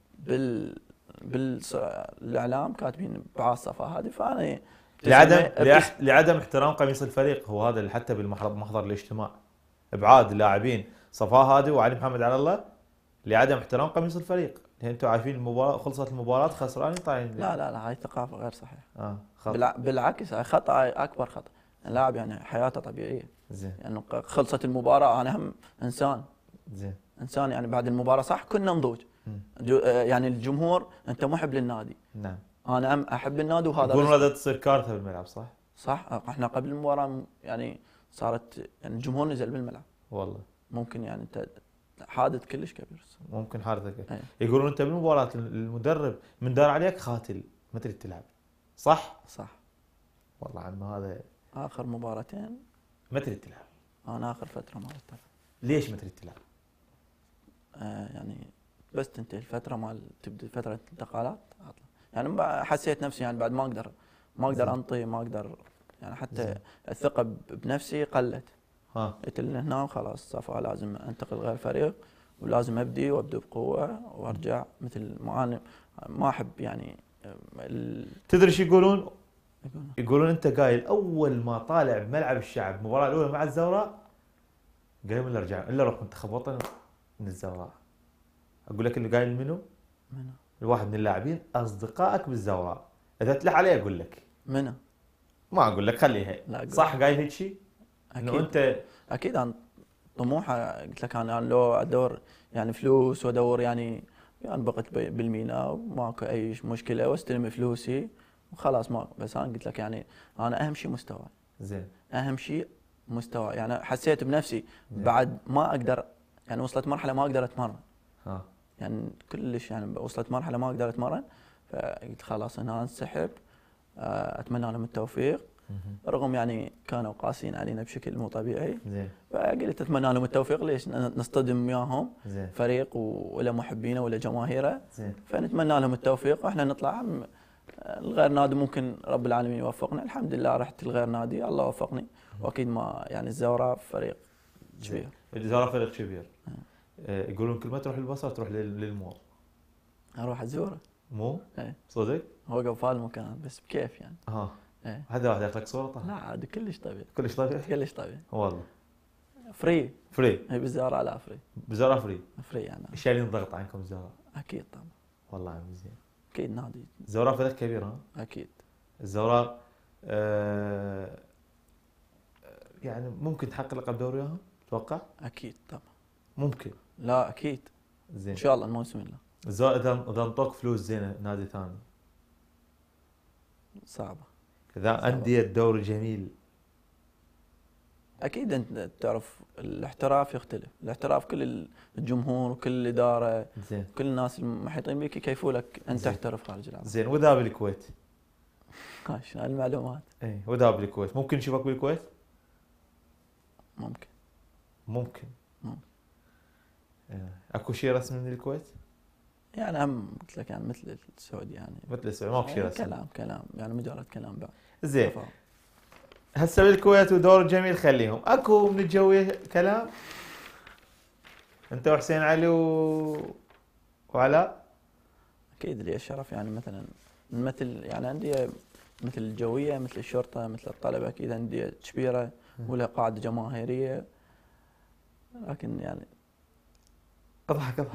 بالاعلام كاتبين بعاص صفاء هذه. فانا لعدم احترام قميص الفريق، هو هذا اللي حتى بالمحضر الاجتماع ابعاد اللاعبين صفاء هادي وعلي محمد على الله لعدم احترام قميص الفريق. انتم عارفين المباراه خلصت المباراه خسرانين طايحين. لا هاي ثقافه غير صحيحه. خطأ. بالعكس هاي خطا، اكبر خطا. اللاعب يعني حياته طبيعيه. زين يعني خلصت المباراه انا هم انسان. زين انسان يعني بعد المباراه صح كنا نضوج. يعني الجمهور انت محب للنادي. نعم انا احب النادي وهذا يقولون هذا تصير كارثه بالملعب صح؟ احنا قبل المباراه يعني صارت يعني الجمهور نزل بالملعب. والله ممكن يعني انت حادث كلش كبير. ممكن حادث كبير. يقولون انت بالمباراه المدرب من دار عليك خاتل ما تريد تلعب صح؟ والله عم هذا اخر مباراتين ما تريد تلعب. انا اخر فتره ما تلعب. ليش ما تريد تلعب؟ يعني بس تنتهي الفتره مال تبدا فتره الانتقالات اطلع. يعني حسيت نفسي يعني بعد ما اقدر انطي، ما اقدر يعني حتى الثقه بنفسي قلت. قلت هنا وخلاص صفا لازم انتقل غير فريق ولازم ابدي بقوه وارجع مثل ما احب يعني تدري شو يقولون؟ يقولون انت قايل اول ما طالع بملعب الشعب المباراه الاولى مع الزوراء قايل الا ارجع الا اروح منتخب وطني من الزوراء. اقول لك اللي قايل منو؟ الواحد من اللاعبين اصدقائك بالزوراء. اذا تلح عليه اقول لك منو؟ ما اقول لك خليها. صح قايل هيك شيء؟ انه انت اكيد انا طموحه. قلت لك انا لو ادور يعني فلوس وادور يعني بقت بالميناء وماكو اي مشكله واستلم فلوسي وخلاص ما. بس انا قلت لك يعني انا اهم شيء مستوى. زين. اهم شيء مستوى. يعني حسيت بنفسي زين. بعد ما اقدر، يعني وصلت مرحله ما اقدر اتمرن. ها. يعني كلش يعني وصلت مرحله ما اقدر اتمرن، فقلت خلاص هنا انسحب. اتمنى لهم التوفيق. رغم يعني كانوا قاسيين علينا بشكل مو طبيعي. زين. فقلت اتمنى لهم التوفيق، ليش نصطدم وياهم زين. فريق ولا محبينه ولا جماهيره. زين. فنتمنى لهم التوفيق واحنا نطلع الغير نادي ممكن رب العالمين يوفقنا. الحمد لله رحت الغير نادي الله وفقني، واكيد ما يعني الزوراء فريق كبير. الزوراء فريق كبير. يقولون كل ما تروح للبصره تروح للمول. اروح ازوره. مو؟ ايه صدق؟ هو قبل المكان بس بكيف يعني. ها. ايه هذا واحد ياخذ لك صوره طبعا. لا عاد كلش طبيعي. كلش طبيعي؟ كلش طبيعي. والله. فري. فري. هي بالزوراء لا فري. بزوراء فري. فري يعني. ايش شايلين ضغط عنكم الزوراء؟ اكيد طبعا. والله عمي زين. اكيد نادي. الزوراء فريق كبير ها؟ اكيد. الزوراء يعني ممكن تحقق لقب دوري وياهم؟ تتوقع؟ اكيد طبعا. ممكن. لا اكيد. زين. ان شاء الله الموسم الله. الزوراء اذا انطوك فلوس زينه نادي ثاني. صعبه. اذا انديه الدوري جميل. اكيد انت تعرف الاحتراف يختلف. الاحتراف كل الجمهور وكل الاداره زين. كل الناس المحيطين بك يكيفوا لك ان زين. تحترف خارج العالم. زين. واذا بالكويت؟ شنو المعلومات؟ اي واذا بالكويت ممكن نشوفك بالكويت؟ ممكن. ممكن. ممكن. اكو شيء رسمي من الكويت؟ يعني هم قلت لك يعني مثل السعوديه يعني. مثل السعوديه ماكو شيء رسمي. كلام يعني مجرد كلام بعد. زين. هسه بالكويت ودور جميل خليهم. اكو من الجويه كلام؟ انت وحسين علي وعلاء؟ اكيد لي الشرف يعني مثلا مثل يعني انديه مثل الجويه مثل الشرطه مثل الطلبه اكيد انديه كبيره ولها قاعده جماهيريه. لكن يعني اضحك.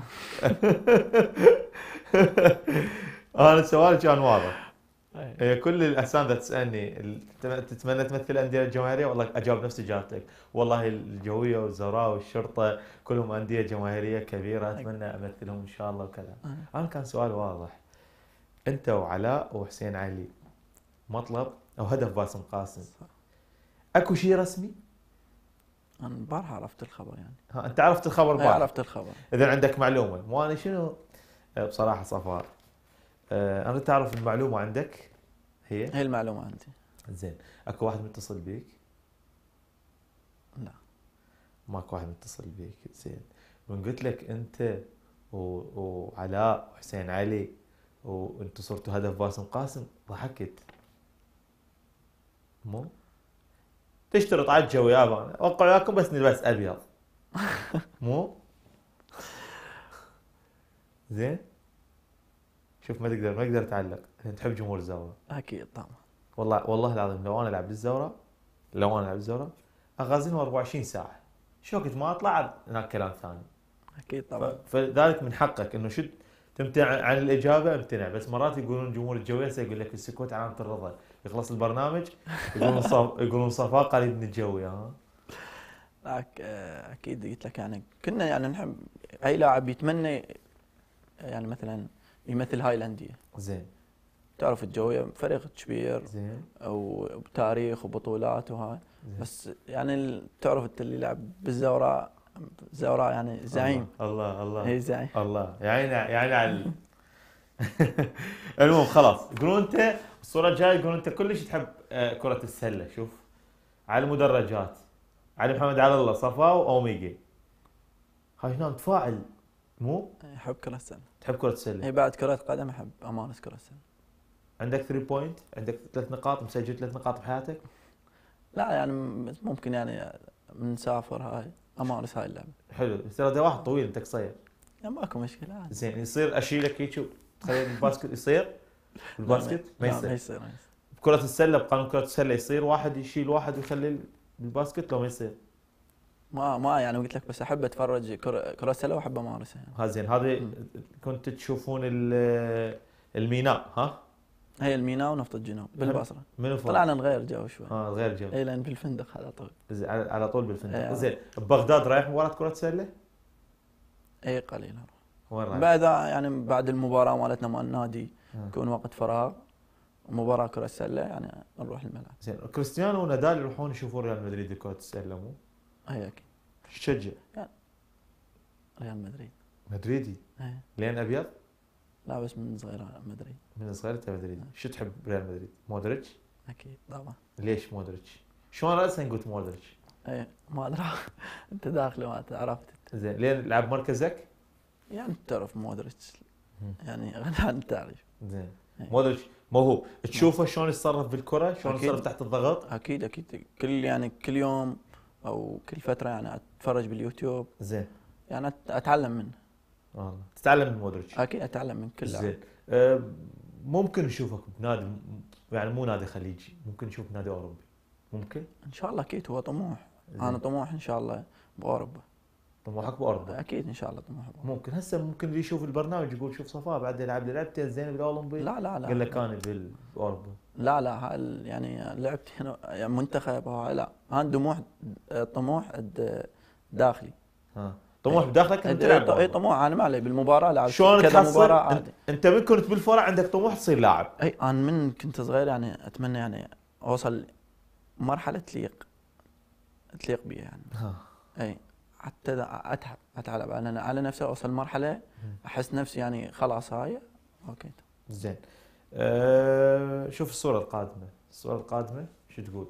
انا سؤالي كان واضح. كل الاساتذه تسالني تتمنى تمثل الانديه الجماهيريه، والله اجاوب نفس اجابتك. والله الجويه والزوراء والشرطه كلهم انديه جماهيريه كبيره اتمنى امثلهم ان شاء الله وكذا. انا كان سؤال واضح. انت وعلاء وحسين علي مطلب او هدف باسم قاسم، اكو شيء رسمي؟ انا البارحه عرفت الخبر يعني. ها انت عرفت الخبر البارحه؟ عرفت الخبر. اذا عندك معلومه. مو انا شنو بصراحه صفاء، انا تعرف المعلومه عندك هي المعلومه عندي. زين. اكو واحد متصل بيك؟ لا ماكو واحد متصل بيك. زين. من قلت لك انت وعلاء وحسين علي وانتم صرتوا هدف باسم قاسم ضحكت. مو تشترط على الجو يابا اوقع وياكم بس نلبس ابيض. مو زين. شوف ما اقدر اتعلق. انت تحب جمهور الزوراء؟ اكيد طبعا. والله العظيم لو انا العب بالزوراء اغازلهم 24 ساعه. شو وقت ما اطلع هناك كلام ثاني. اكيد طبعا. فذلك من حقك انه شو تمتنع عن الاجابه. امتنع. بس مرات يقولون جمهور الجويه يقول لك السكوت علامه الرضا. يخلص البرنامج يقولون صفاء قريب من الجويه. ها اكيد قلت لك يعني كنا يعني نحب اي لاعب يتمنى يعني مثلا يمثل هاي الانديه. زين. تعرف الجويه فريق كبير. زين. وتاريخ وبطولات وهاي. زين. بس يعني تعرف انت اللي يلعب بالزوراء يعني زعيم. الله هي زعيم. الله يعني على المهم خلاص. يقولون انت الصوره الجايه يقولون انت كلش تحب كره السله. شوف على المدرجات علي محمد على الله صفا واوميجي. هاي هنا متفاعل. مو احب كره السله. تحب كره السله؟ هي بعد كره قدم احب امارس كره السله. عندك 3 بوينت؟ عندك 3 نقاط؟ مسجل 3 نقاط بحياتك؟ لا يعني ممكن يعني نسافر هاي امارس هاي اللعبه. حلو. بس ترى واحد طويل انت قصير. يعني ماكو مشكله عادي. زين. يصير اشيلك هيك تخلي الباسكت يصير؟ الباسكت ما يصير. بكرة السلة بقانون كرة السلة يصير واحد يشيل واحد ويخلي بالباسكت لو ما يصير؟ ما يعني قلت لك بس احب اتفرج كرة السلة واحب امارسها يعني. ها زين. هذه كنت تشوفون الميناء ها؟ هي الميناء ونفط الجنوب بالبصره. منو فوق؟ طلعنا نغير جو شوي. غير جو. اي لان بالفندق على طول. زين على طول بالفندق. إيه. زين ببغداد رايح مباراة كرة سلة؟ اي قليل اروح. وين رايح؟ بعد يعني بعد المباراه مالتنا مال النادي يكون وقت فراغ مباراه كره سله يعني نروح الملعب. زين كريستيانو ونادال يروحون يشوفون ريال مدريد كرة السلة مو؟ اي اكيد. تشجع؟ ريال مدريد. مدريدي؟ اي. لين ابيض؟ لا بس من صغير مدريد. من صغير انت مدريدي. شو تحب ريال مدريد؟ مودريتش؟ اكيد طبعا. ليش مودريتش؟ شلون راسا قلت مودريتش؟ اي ما ادري انت داخل ما عرفت. زين لين لعب مركزك؟ يعني تعرف مودريتش يعني غني عن التعريف. زين إيه. مودريتش موهوب، تشوفه شلون يتصرف بالكرة، شلون يتصرف تحت الضغط؟ اكيد كل يوم او كل فتره يعني اتفرج باليوتيوب. زين يعني اتعلم منه. والله تتعلم من مودريتش؟ اكيد اتعلم من كل لاعب. زين ممكن نشوفك بنادي يعني مو نادي خليجي، ممكن نشوف نادي اوروبي ممكن؟ ان شاء الله اكيد هو طموح. زين. انا طموح ان شاء الله باوروبا. طموحك باوروبا؟ اكيد ان شاء الله طموح باوروبا. ممكن هسه ممكن اللي يشوف البرنامج يقول شوف صفاء بعد يلعب لي لعبتين زين بالاولمبي. لا قال لك انا باوروبا. لا يعني لعبت هنا يعني منتخب لا انا طموح داخلي. طموح بداخلك انك تلعب. اي طموح انا ما علي بالمباراه لاعب شلون كذا تحصل مباراه عادي. انت من كنت بالفرع عندك طموح تصير لاعب؟ اي انا من كنت صغير يعني اتمنى يعني اوصل مرحله تليق بي يعني. اي حتى اتعب انا على نفسي اوصل مرحله احس نفسي يعني خلاص هاي اوكي. زين شوف الصوره القادمه، الصوره القادمه شو تقول؟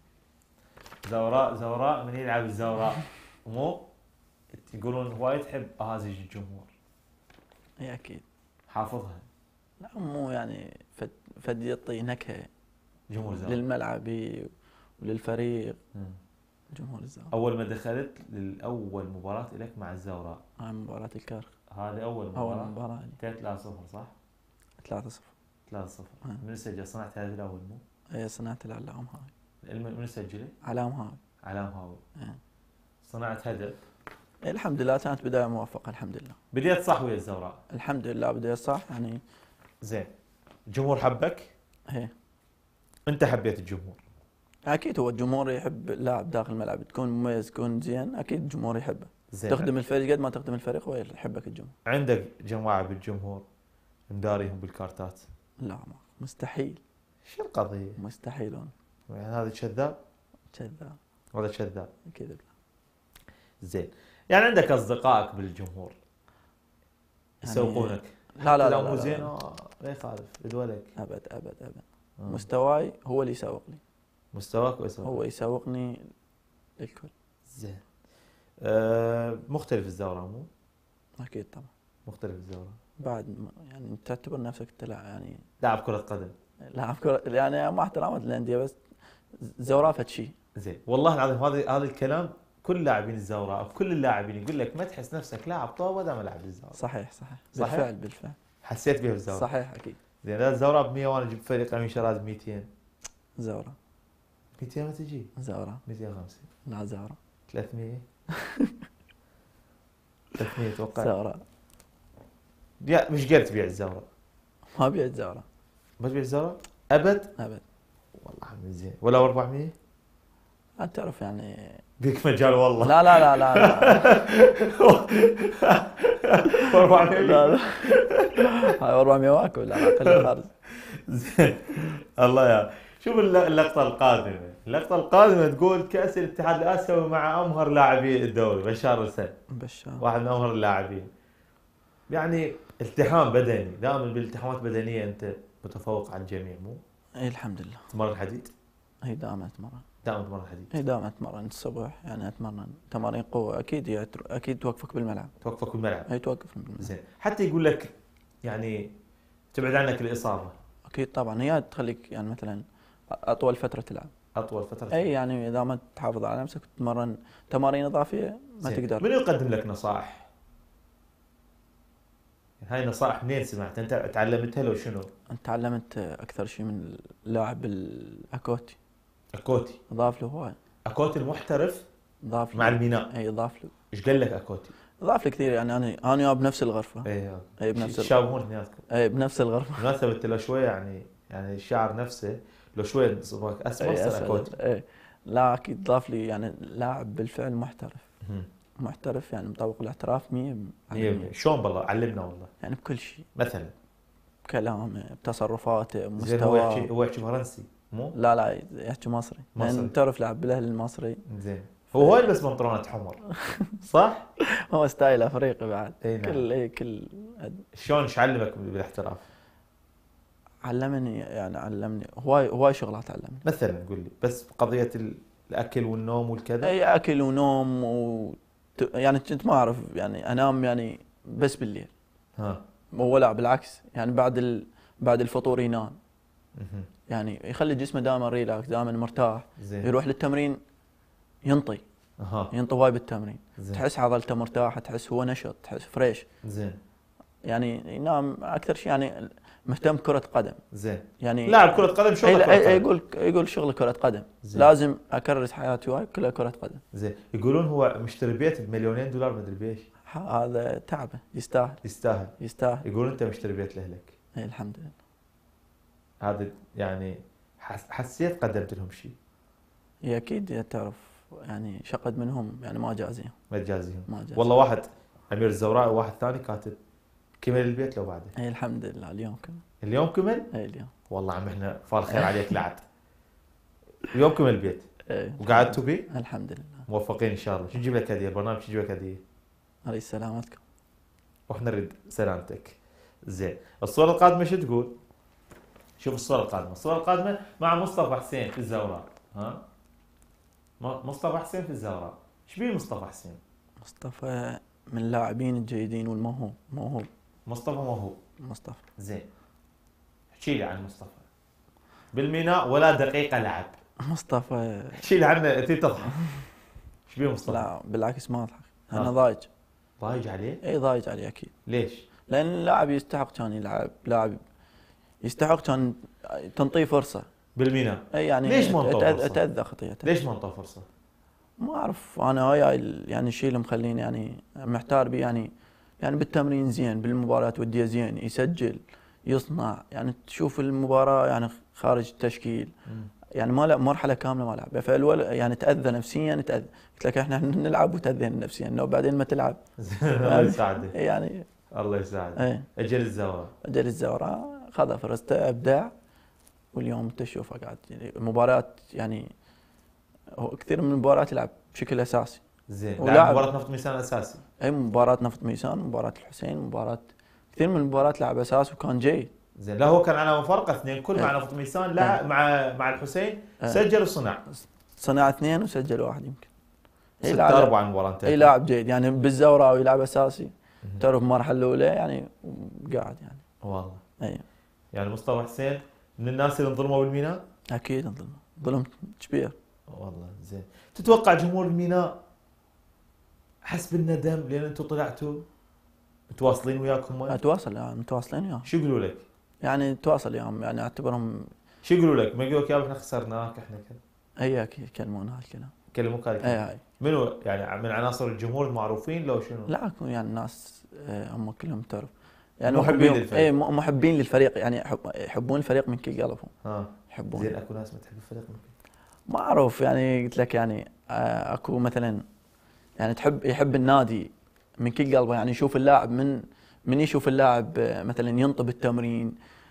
زوراء من يلعب الزوراء مو يقولون وايد تحب اهازيج الجمهور. اي اكيد حافظها. لا مو يعني فد يعطي نكهه جمهور الزوراء للملعب وللفريق. جمهور الزوراء اول ما دخلت للاول مباراه لك مع الزوراء مباراه الكرخ. هذه اول مباراه 3-0 صح؟ 3-0 من سجل صنعت هذه الاول مو؟ اي صنعت الاعلام هاي. من سجله؟ علام هاوي. صنعت هدف. الحمد لله كانت بدايه موفقه الحمد لله. بديت صح ويا الزوراء؟ الحمد لله بديت صح يعني. زين الجمهور حبك؟ ايه انت حبيت الجمهور؟ اكيد هو الجمهور يحب اللاعب داخل الملعب تكون مميز تكون زين اكيد الجمهور يحبه. زين تخدم الفريق قد ما تخدم الفريق هو يحبك الجمهور. عندك جماعه بالجمهور مداريهم بالكارتات؟ لا ما مستحيل. شو القضيه؟ مستحيل يعني هذا كذاب؟ هذا كذاب كذب. زين يعني عندك اصدقائك بالجمهور يسوقونك؟ لا مو زين لا يخالف بدولك. ابد مستواي هو اللي يسوق لي. مستواك ويسوق هو يسوقني للكل. زين مختلف الزوراء مو؟ اكيد طبعا مختلف الزوراء. بعد يعني تعتبر نفسك تلعب يعني لاعب كرة قدم. لاعب كرة يعني ما احترامات للاندية بس زوراء فد شيء. زين والله العظيم هذا الكلام كل لاعبين الزوراء كل اللاعبين يقول لك ما تحس نفسك لاعب طوبه دام لاعب الزوراء. صحيح بالفعل حسيت بها بالزوراء. صحيح اكيد. زين لا الزوراء ب 100 وانا جبت فريق امين شراز ب 200. زوراء 200 ما تجي؟ زوراء 250 لا زوراء 300 300 اتوقع زوراء. يا مش قد تبيع الزوراء؟ ما بيع الزوراء. ما تبيع الزوراء؟ ابد؟ والله من زين ولا 400؟ انت تعرف يعني بيك مجال والله. لا 400 لا هاي 400 واكو لا خلي خارج. زين الله يا شوف اللقطة القادمة تقول كأس الاتحاد الآسيوي مع أمهر لاعبي الدوري بشار رسل. واحد من أمهر اللاعبين. يعني التحام بدني دائما بالالتحامات البدنية أنت متفوق على الجميع مو؟ اي الحمد لله. تمرن حديد؟ اي دائما اتمرن حديد؟ اي دائما اتمرن الصبح يعني اتمرن تمارين قوة اكيد توقفك بالملعب. اي توقف بالملعب. زين حتى يقول لك يعني تبعد عنك الإصابة. اكيد طبعا هي تخليك يعني مثلا اطول فترة تلعب. اي يعني اذا ما تحافظ على نفسك وتتمرن تمارين اضافية ما تقدر. من يقدم لك نصائح؟ هاي نصائح منين سمعت؟ انت تعلمتها لو شنو؟ انت تعلمت اكثر شيء من اللاعب الاكوتي. اضاف له هواي. اكوتي المحترف ضاف مع الميناء. اي اضاف له. ايش قال لك اكوتي؟ ضاف لي كثير يعني انا بنفس الغرفة. اي بنفس تشابهون اثنيناتكم. اي بنفس الغرفة. مناسبة له شوية يعني يعني الشعر نفسه لو شوي صبغك اسمر صار كوت. لا اكيد ضاف لي يعني لاعب بالفعل محترف. محترف يعني مطابق الاحتراف 100%. شلون بالله علمنا والله. يعني بكل شيء. مثلا كلامه، بتصرفاته، مستوى. هو يحكي فرنسي مو؟ لا يحكي مصري. لان تعرف لاعب بالاهلي المصري. زين. هو يلبس بنطلونات حمر صح؟ هو ستايل افريقي بعد. نعم. كل شلون ايش علمك بالاحتراف؟ علمني هواي شغلات علمني. مثلا قول لي بس قضيه الاكل والنوم والكذا. اي اكل ونوم يعني كنت ما اعرف يعني انام يعني بس بالليل. ولا بالعكس يعني بعد الفطور ينام. يعني يخلي جسمه دائما ريلاكس، دائما مرتاح. زين. يروح للتمرين ينطي. ينطي وايد بالتمرين. زين. تحس عضلته مرتاحه، تحس هو نشط، تحس فريش. زين. يعني ينام اكثر شيء يعني مهتم كرة قدم. زين. يعني لاعب كرة قدم شغله كرة قدم. يقول شغل كرة قدم. زين. لازم اكرس حياتي وايد كلها كرة قدم. زين. يقولون هو مشتري بيت ب2 مليون ما ادري بيش. هذا تعبه يستاهل. يقولون انت مشتري بيت لاهلك. اي الحمد لله. هذا يعني حسيت قدمت لهم شيء. هي اكيد تعرف يعني شقد منهم يعني ما جازيهم. ما تجازيهم. والله واحد امير الزوراء وواحد ثاني كاتب كمل البيت لو بعده. اي الحمد لله اليوم كمل. اي اليوم. والله عم احنا فال خير عليك لعد. اليوم كمل البيت. وقعدتوا بيه؟ الحمد لله. موفقين ان شاء الله. شو نجيب لك هديه؟ البرنامج شو نجيب لك هديه؟ علي سلامتكم. واحنا نريد سلامتك. زين. الصورة القادمة شو تقول؟ شوف الصورة القادمة مع مصطفى حسين في الزوراء. مصطفى حسين في الزوراء. ايش بيه مصطفى حسين؟ مصطفى من اللاعبين الجيدين والموهوب. مصطفى. زين. احكي لي عن مصطفى. بالميناء ولا دقيقة لعب. مصطفى. احكي لي عنه انت تضحك. ايش بيه مصطفى؟ لا بالعكس ما اضحك. انا ضايج. ضايج عليه؟ اي ضايج عليه اكيد. ليش؟ لان اللاعب يستحق كان يلعب، لاعب يستحق كان تنطيه فرصة. بالميناء. اي يعني ليش ما انطى فرصة؟ تأذى خطيته. ليش ما انطى فرصة؟ ما اعرف انا هاي يعني الشيء اللي مخليني يعني محتار بيه يعني بالتمرين زين، بالمباريات وديه زين، يسجل، يصنع، يعني تشوف المباراة يعني خارج التشكيل. يعني ما مرحلة كاملة ما لعب، فالول يعني تأذى نفسيا قلت لك احنا نلعب وتأذينا نفسيا انه بعدين ما تلعب. الله يساعدك. يعني الله يساعدك. اجل الزوراء خذ فرصته ابداع، واليوم تشوفه قاعد يعني مباريات يعني هو كثير من المباريات يلعب بشكل اساسي. زين. لعب مباراة نفط ميسان اساسي. اي مباراة نفط ميسان، مباراة الحسين، كثير من المباريات لعب اساس وكان جيد. زين. لا هو كان على مفارقة 2 كل مع نفط ميسان لا مع الحسين سجل وصنع. صنع 2 وسجل 1 يمكن. 6-4 المباراة. اي لاعب جيد يعني بالزوراء ويلعب اساسي. تعرف المرحلة الأولى يعني قاعد يعني. والله. اي. يعني مصطفى حسين من الناس اللي انظلموا بالميناء؟ اكيد انظلموا، ظلم كبير. والله. زين. تتوقع جمهور الميناء حس بالندم لان انتم طلعتوا متواصلين وياكم؟ متواصلين وياهم. شو يقولوا لك؟ يعني نتواصل وياهم يعني اعتبرهم. شو يقولوا لك؟ ما يقولوا لك يا احنا خسرناك احنا كذا؟ اي اكيد يكلمون هالكلام. يكلموك هالكلام؟ اي. منو يعني من عناصر الجمهور المعروفين لو شنو؟ لا يعني الناس هم كلهم تعرف يعني محبين للفريق. اي محبين للفريق يعني يحبون الفريق من كل قلبهم. يحبون. زين. اكو ناس ما تحب الفريق من كل. ما اعرف يعني قلت لك يعني اكو مثلا يعني يحب النادي من كل قلبه، يعني يشوف اللاعب من يشوف اللاعب مثلا ينطب التمرين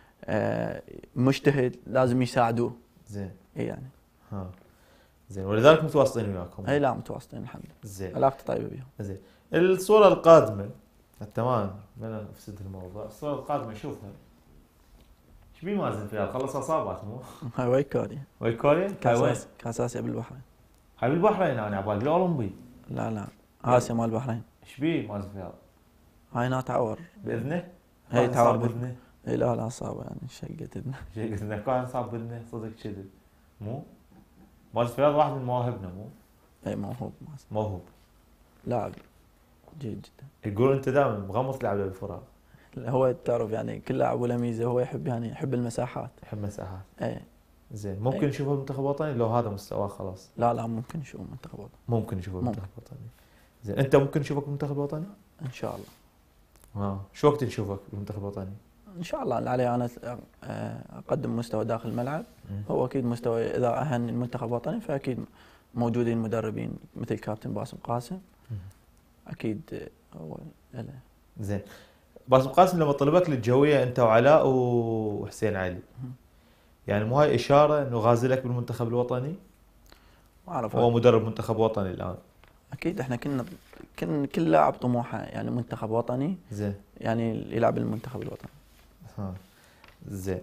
مجتهد لازم يساعدوه. زين. اي يعني. زين. ولذلك متواصلين وياكم؟ اي لا متواصلين الحمد لله. زين. علاقتي طيبه بيهم. زين. الصورة القادمة تمام من افسد الموضوع. الصورة القادمة شوفها. ايش بيه مازن فيها؟ خلص اصابات مو؟ هاي ويكوريا؟ كاس اسيا بالبحرين. هاي بالبحرين انا عبالي بالاولمبي. لا اسيا مال البحرين. ايش بيه مازن فيها؟ هاي تعور باذنه؟ هي تعور باذنه؟ اي لا اصابه يعني شقت اذنه. شقت اذنه. كان صاب باذنه صدق كذب مو؟ مازن فياض واحد من مواهبنا مو؟ اي موهوب. لاعب جيد جدا. يقول انت دائما مغمض تلعب بالفراغ. هو تعرف يعني كل لاعب له ميزه، هو يحب المساحات. اي. زين. ممكن نشوفه بالمنتخب الوطني لو هذا مستواه خلاص؟ لا ممكن نشوفه بالمنتخب الوطني. ممكن نشوفه بالمنتخب الوطني. زين. انت ممكن نشوفك بالمنتخب الوطني؟ ان شاء الله. شو وقت نشوفك بالمنتخب الوطني؟ ان شاء الله اللي علي انا اقدم مستوى داخل الملعب. هو اكيد مستوى اذا اهن المنتخب الوطني فاكيد موجودين مدربين مثل كابتن باسم قاسم. اكيد هو زين. باسم قاسم لما طلبك للجويه انت وعلاء وحسين علي، يعني مو هاي اشاره انه غازلك بالمنتخب الوطني؟ ما اعرف. هو مدرب منتخب وطني الان. اكيد احنا كل لاعب طموحه يعني منتخب وطني. زين. يعني يلعب المنتخب الوطني. زين.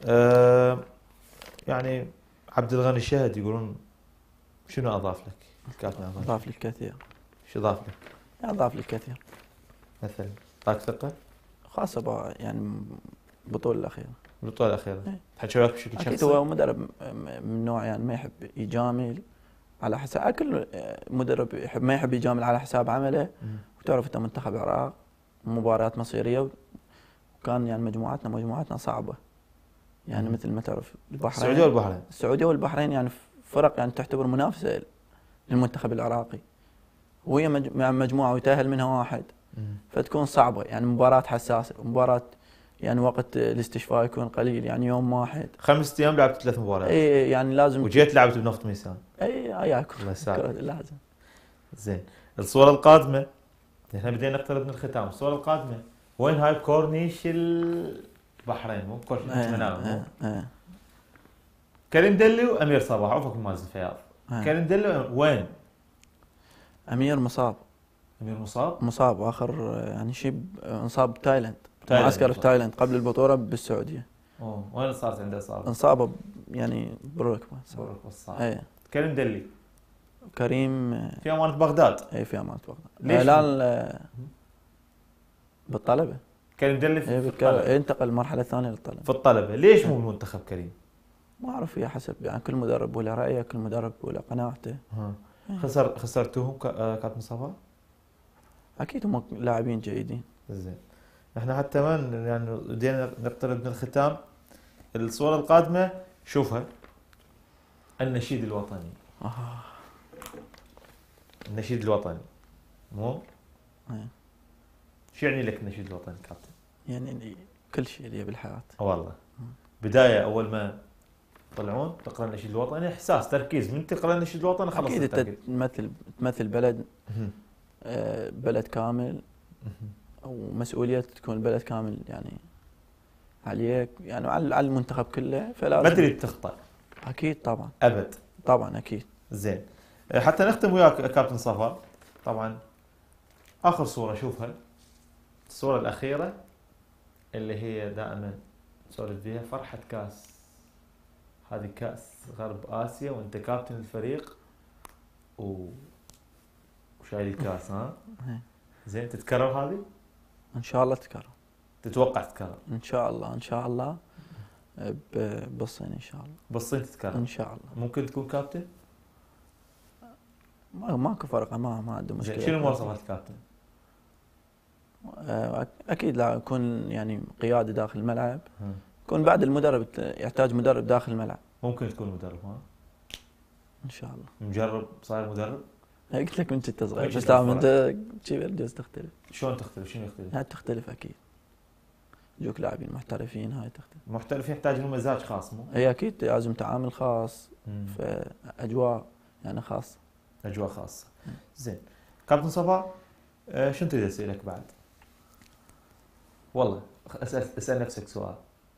يعني عبد الغني الشهد يقولون شنو اضاف لك الكابتن عبد اضاف لي الكثير. شو اضاف لك؟ اضاف لي الكثير. مثلا اعطاك ثقه؟ خاصه يعني البطوله الاخيره. البطوله الاخيره. تحكي وياك بشكل شخصي؟ اكيد هو مدرب من نوع يعني ما يحب يجامل على حساب كل مدرب ما يحب يجامل على حساب عمله. وتعرف انت منتخب العراق مباريات مصيريه، وكان يعني مجموعاتنا صعبه يعني مثل ما تعرف البحرين. السعوديه والبحرين يعني فرق يعني تعتبر منافسه للمنتخب العراقي، وهي مع مجموعه ويتاهل منها واحد. فتكون صعبه يعني مباراه حساسه، مباراه يعني وقت الاستشفاء يكون قليل يعني يوم واحد. 5 ايام لعبت 3 مباريات. اي يعني لازم. وجيت لعبت بنفط ميسان. اي اياكم. الله يسعدك. لازم. زين. الصوره القادمه احنا بدينا نقترب من الختام، الصوره القادمه وين هاي بكورنيش البحرين مو بكورنيش منامه مو؟ كريم دلي وامير صباح عفوا مال الفياض. كريم دلي وين؟ امير مصاب. امير مصاب؟ مصاب اخر يعني شيء انصاب بتايلاند. معسكر في تايلاند قبل البطوله بالسعوديه. وين صارت عنده اصابه؟ انصابه يعني بالركبه. بالصعب. كريم دلي. كريم في امانه بغداد. اي في امانه بغداد. ليش؟ لا بالطلبه. كريم دلي في الطلبه. انتقل المرحله الثانيه للطلبه. في الطلبه، ليش مو بالمنتخب كريم؟ ما اعرف، هي حسب يعني كل مدرب وله رايه، كل مدرب وله قناعته. خسرتوهم كابتن صفا؟ اكيد هم لاعبين جيدين. زين. احنا حتى ما يعني بدينا نقترب من الختام. الصورة القادمة شوفها. النشيد الوطني. النشيد الوطني مو؟ شو يعني لك النشيد الوطني كابتن؟ يعني كل شيء لي بالحياة. والله. بداية أول ما طلعون تقرأ النشيد الوطني، إحساس تركيز من تقرأ النشيد الوطني خلص. أكيد أنت تمثل بلد بلد كامل، ومسؤولية تكون البلد كامل يعني عليك، يعني على المنتخب كله، فلازم ما تريد تخطأ. أكيد طبعا. أبد. طبعا أكيد. زين. حتى نختم وياك كابتن صفا، طبعا آخر صورة شوفها، الصورة الأخيرة اللي هي دائما نسولف فيها، فرحة كاس. هذه كاس غرب آسيا وأنت كابتن الفريق وشايل الكاس. ها؟ زين. تتكرر هذه؟ إن شاء الله تتكرر. تتوقع تتكرر؟ إن شاء الله إن شاء الله بالصين إن شاء الله. بالصين تتكرر؟ إن شاء الله. ممكن تكون كابتن؟ ماكو فرق، ما عنده مشكلة. شنو مواصفات الكابتن؟ أكيد لا يكون يعني قيادة داخل الملعب. يكون بعد المدرب يحتاج مدرب داخل الملعب. ممكن تكون مدرب. ها؟ إن شاء الله. مجرب صاير مدرب؟ قلت لك من كنت صغير، بس لا انت بجوز تختلف. شلون تختلف؟ شنو يختلف؟ لا تختلف اكيد. يجوك لاعبين محترفين، هاي تختلف. محترفين يحتاج له مزاج خاص مو؟ هي اكيد لازم تعامل خاص، في اجواء يعني خاصه. اجواء خاصه. زين. كابتن صفا، شنو تريد اسالك بعد؟ والله اسال نفسك سؤال.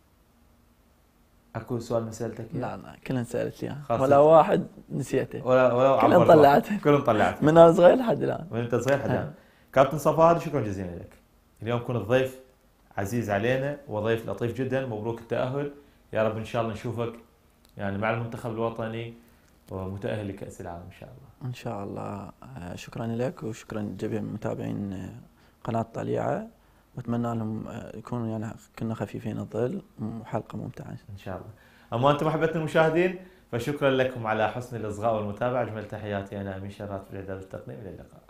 اكو سؤال ما سالتك اياه؟ لا كلن سالت لي ولا واحد نسيته. ولا كلن طلعته. كلن طلعته. من انا صغير لحد الان. من انت صغير لحد الان. كابتن صفا، شكرا جزيلا لك. اليوم كنت ضيف عزيز علينا وضيف لطيف جدا. مبروك التأهل، يا رب ان شاء الله نشوفك يعني مع المنتخب الوطني ومتأهل لكأس العالم ان شاء الله. ان شاء الله. شكرا لك وشكرا لجميع متابعين قناة طليعة، واتمنى لهم يكونوا يعني كنا خفيفين الظل وحلقة ممتعة ان شاء الله. اما انتم احبتنا المشاهدين، فشكرا لكم على حسن الاصغاء والمتابعة. اجمل تحياتي انا امين شرات في الاعداد والتقديم. الى اللقاء.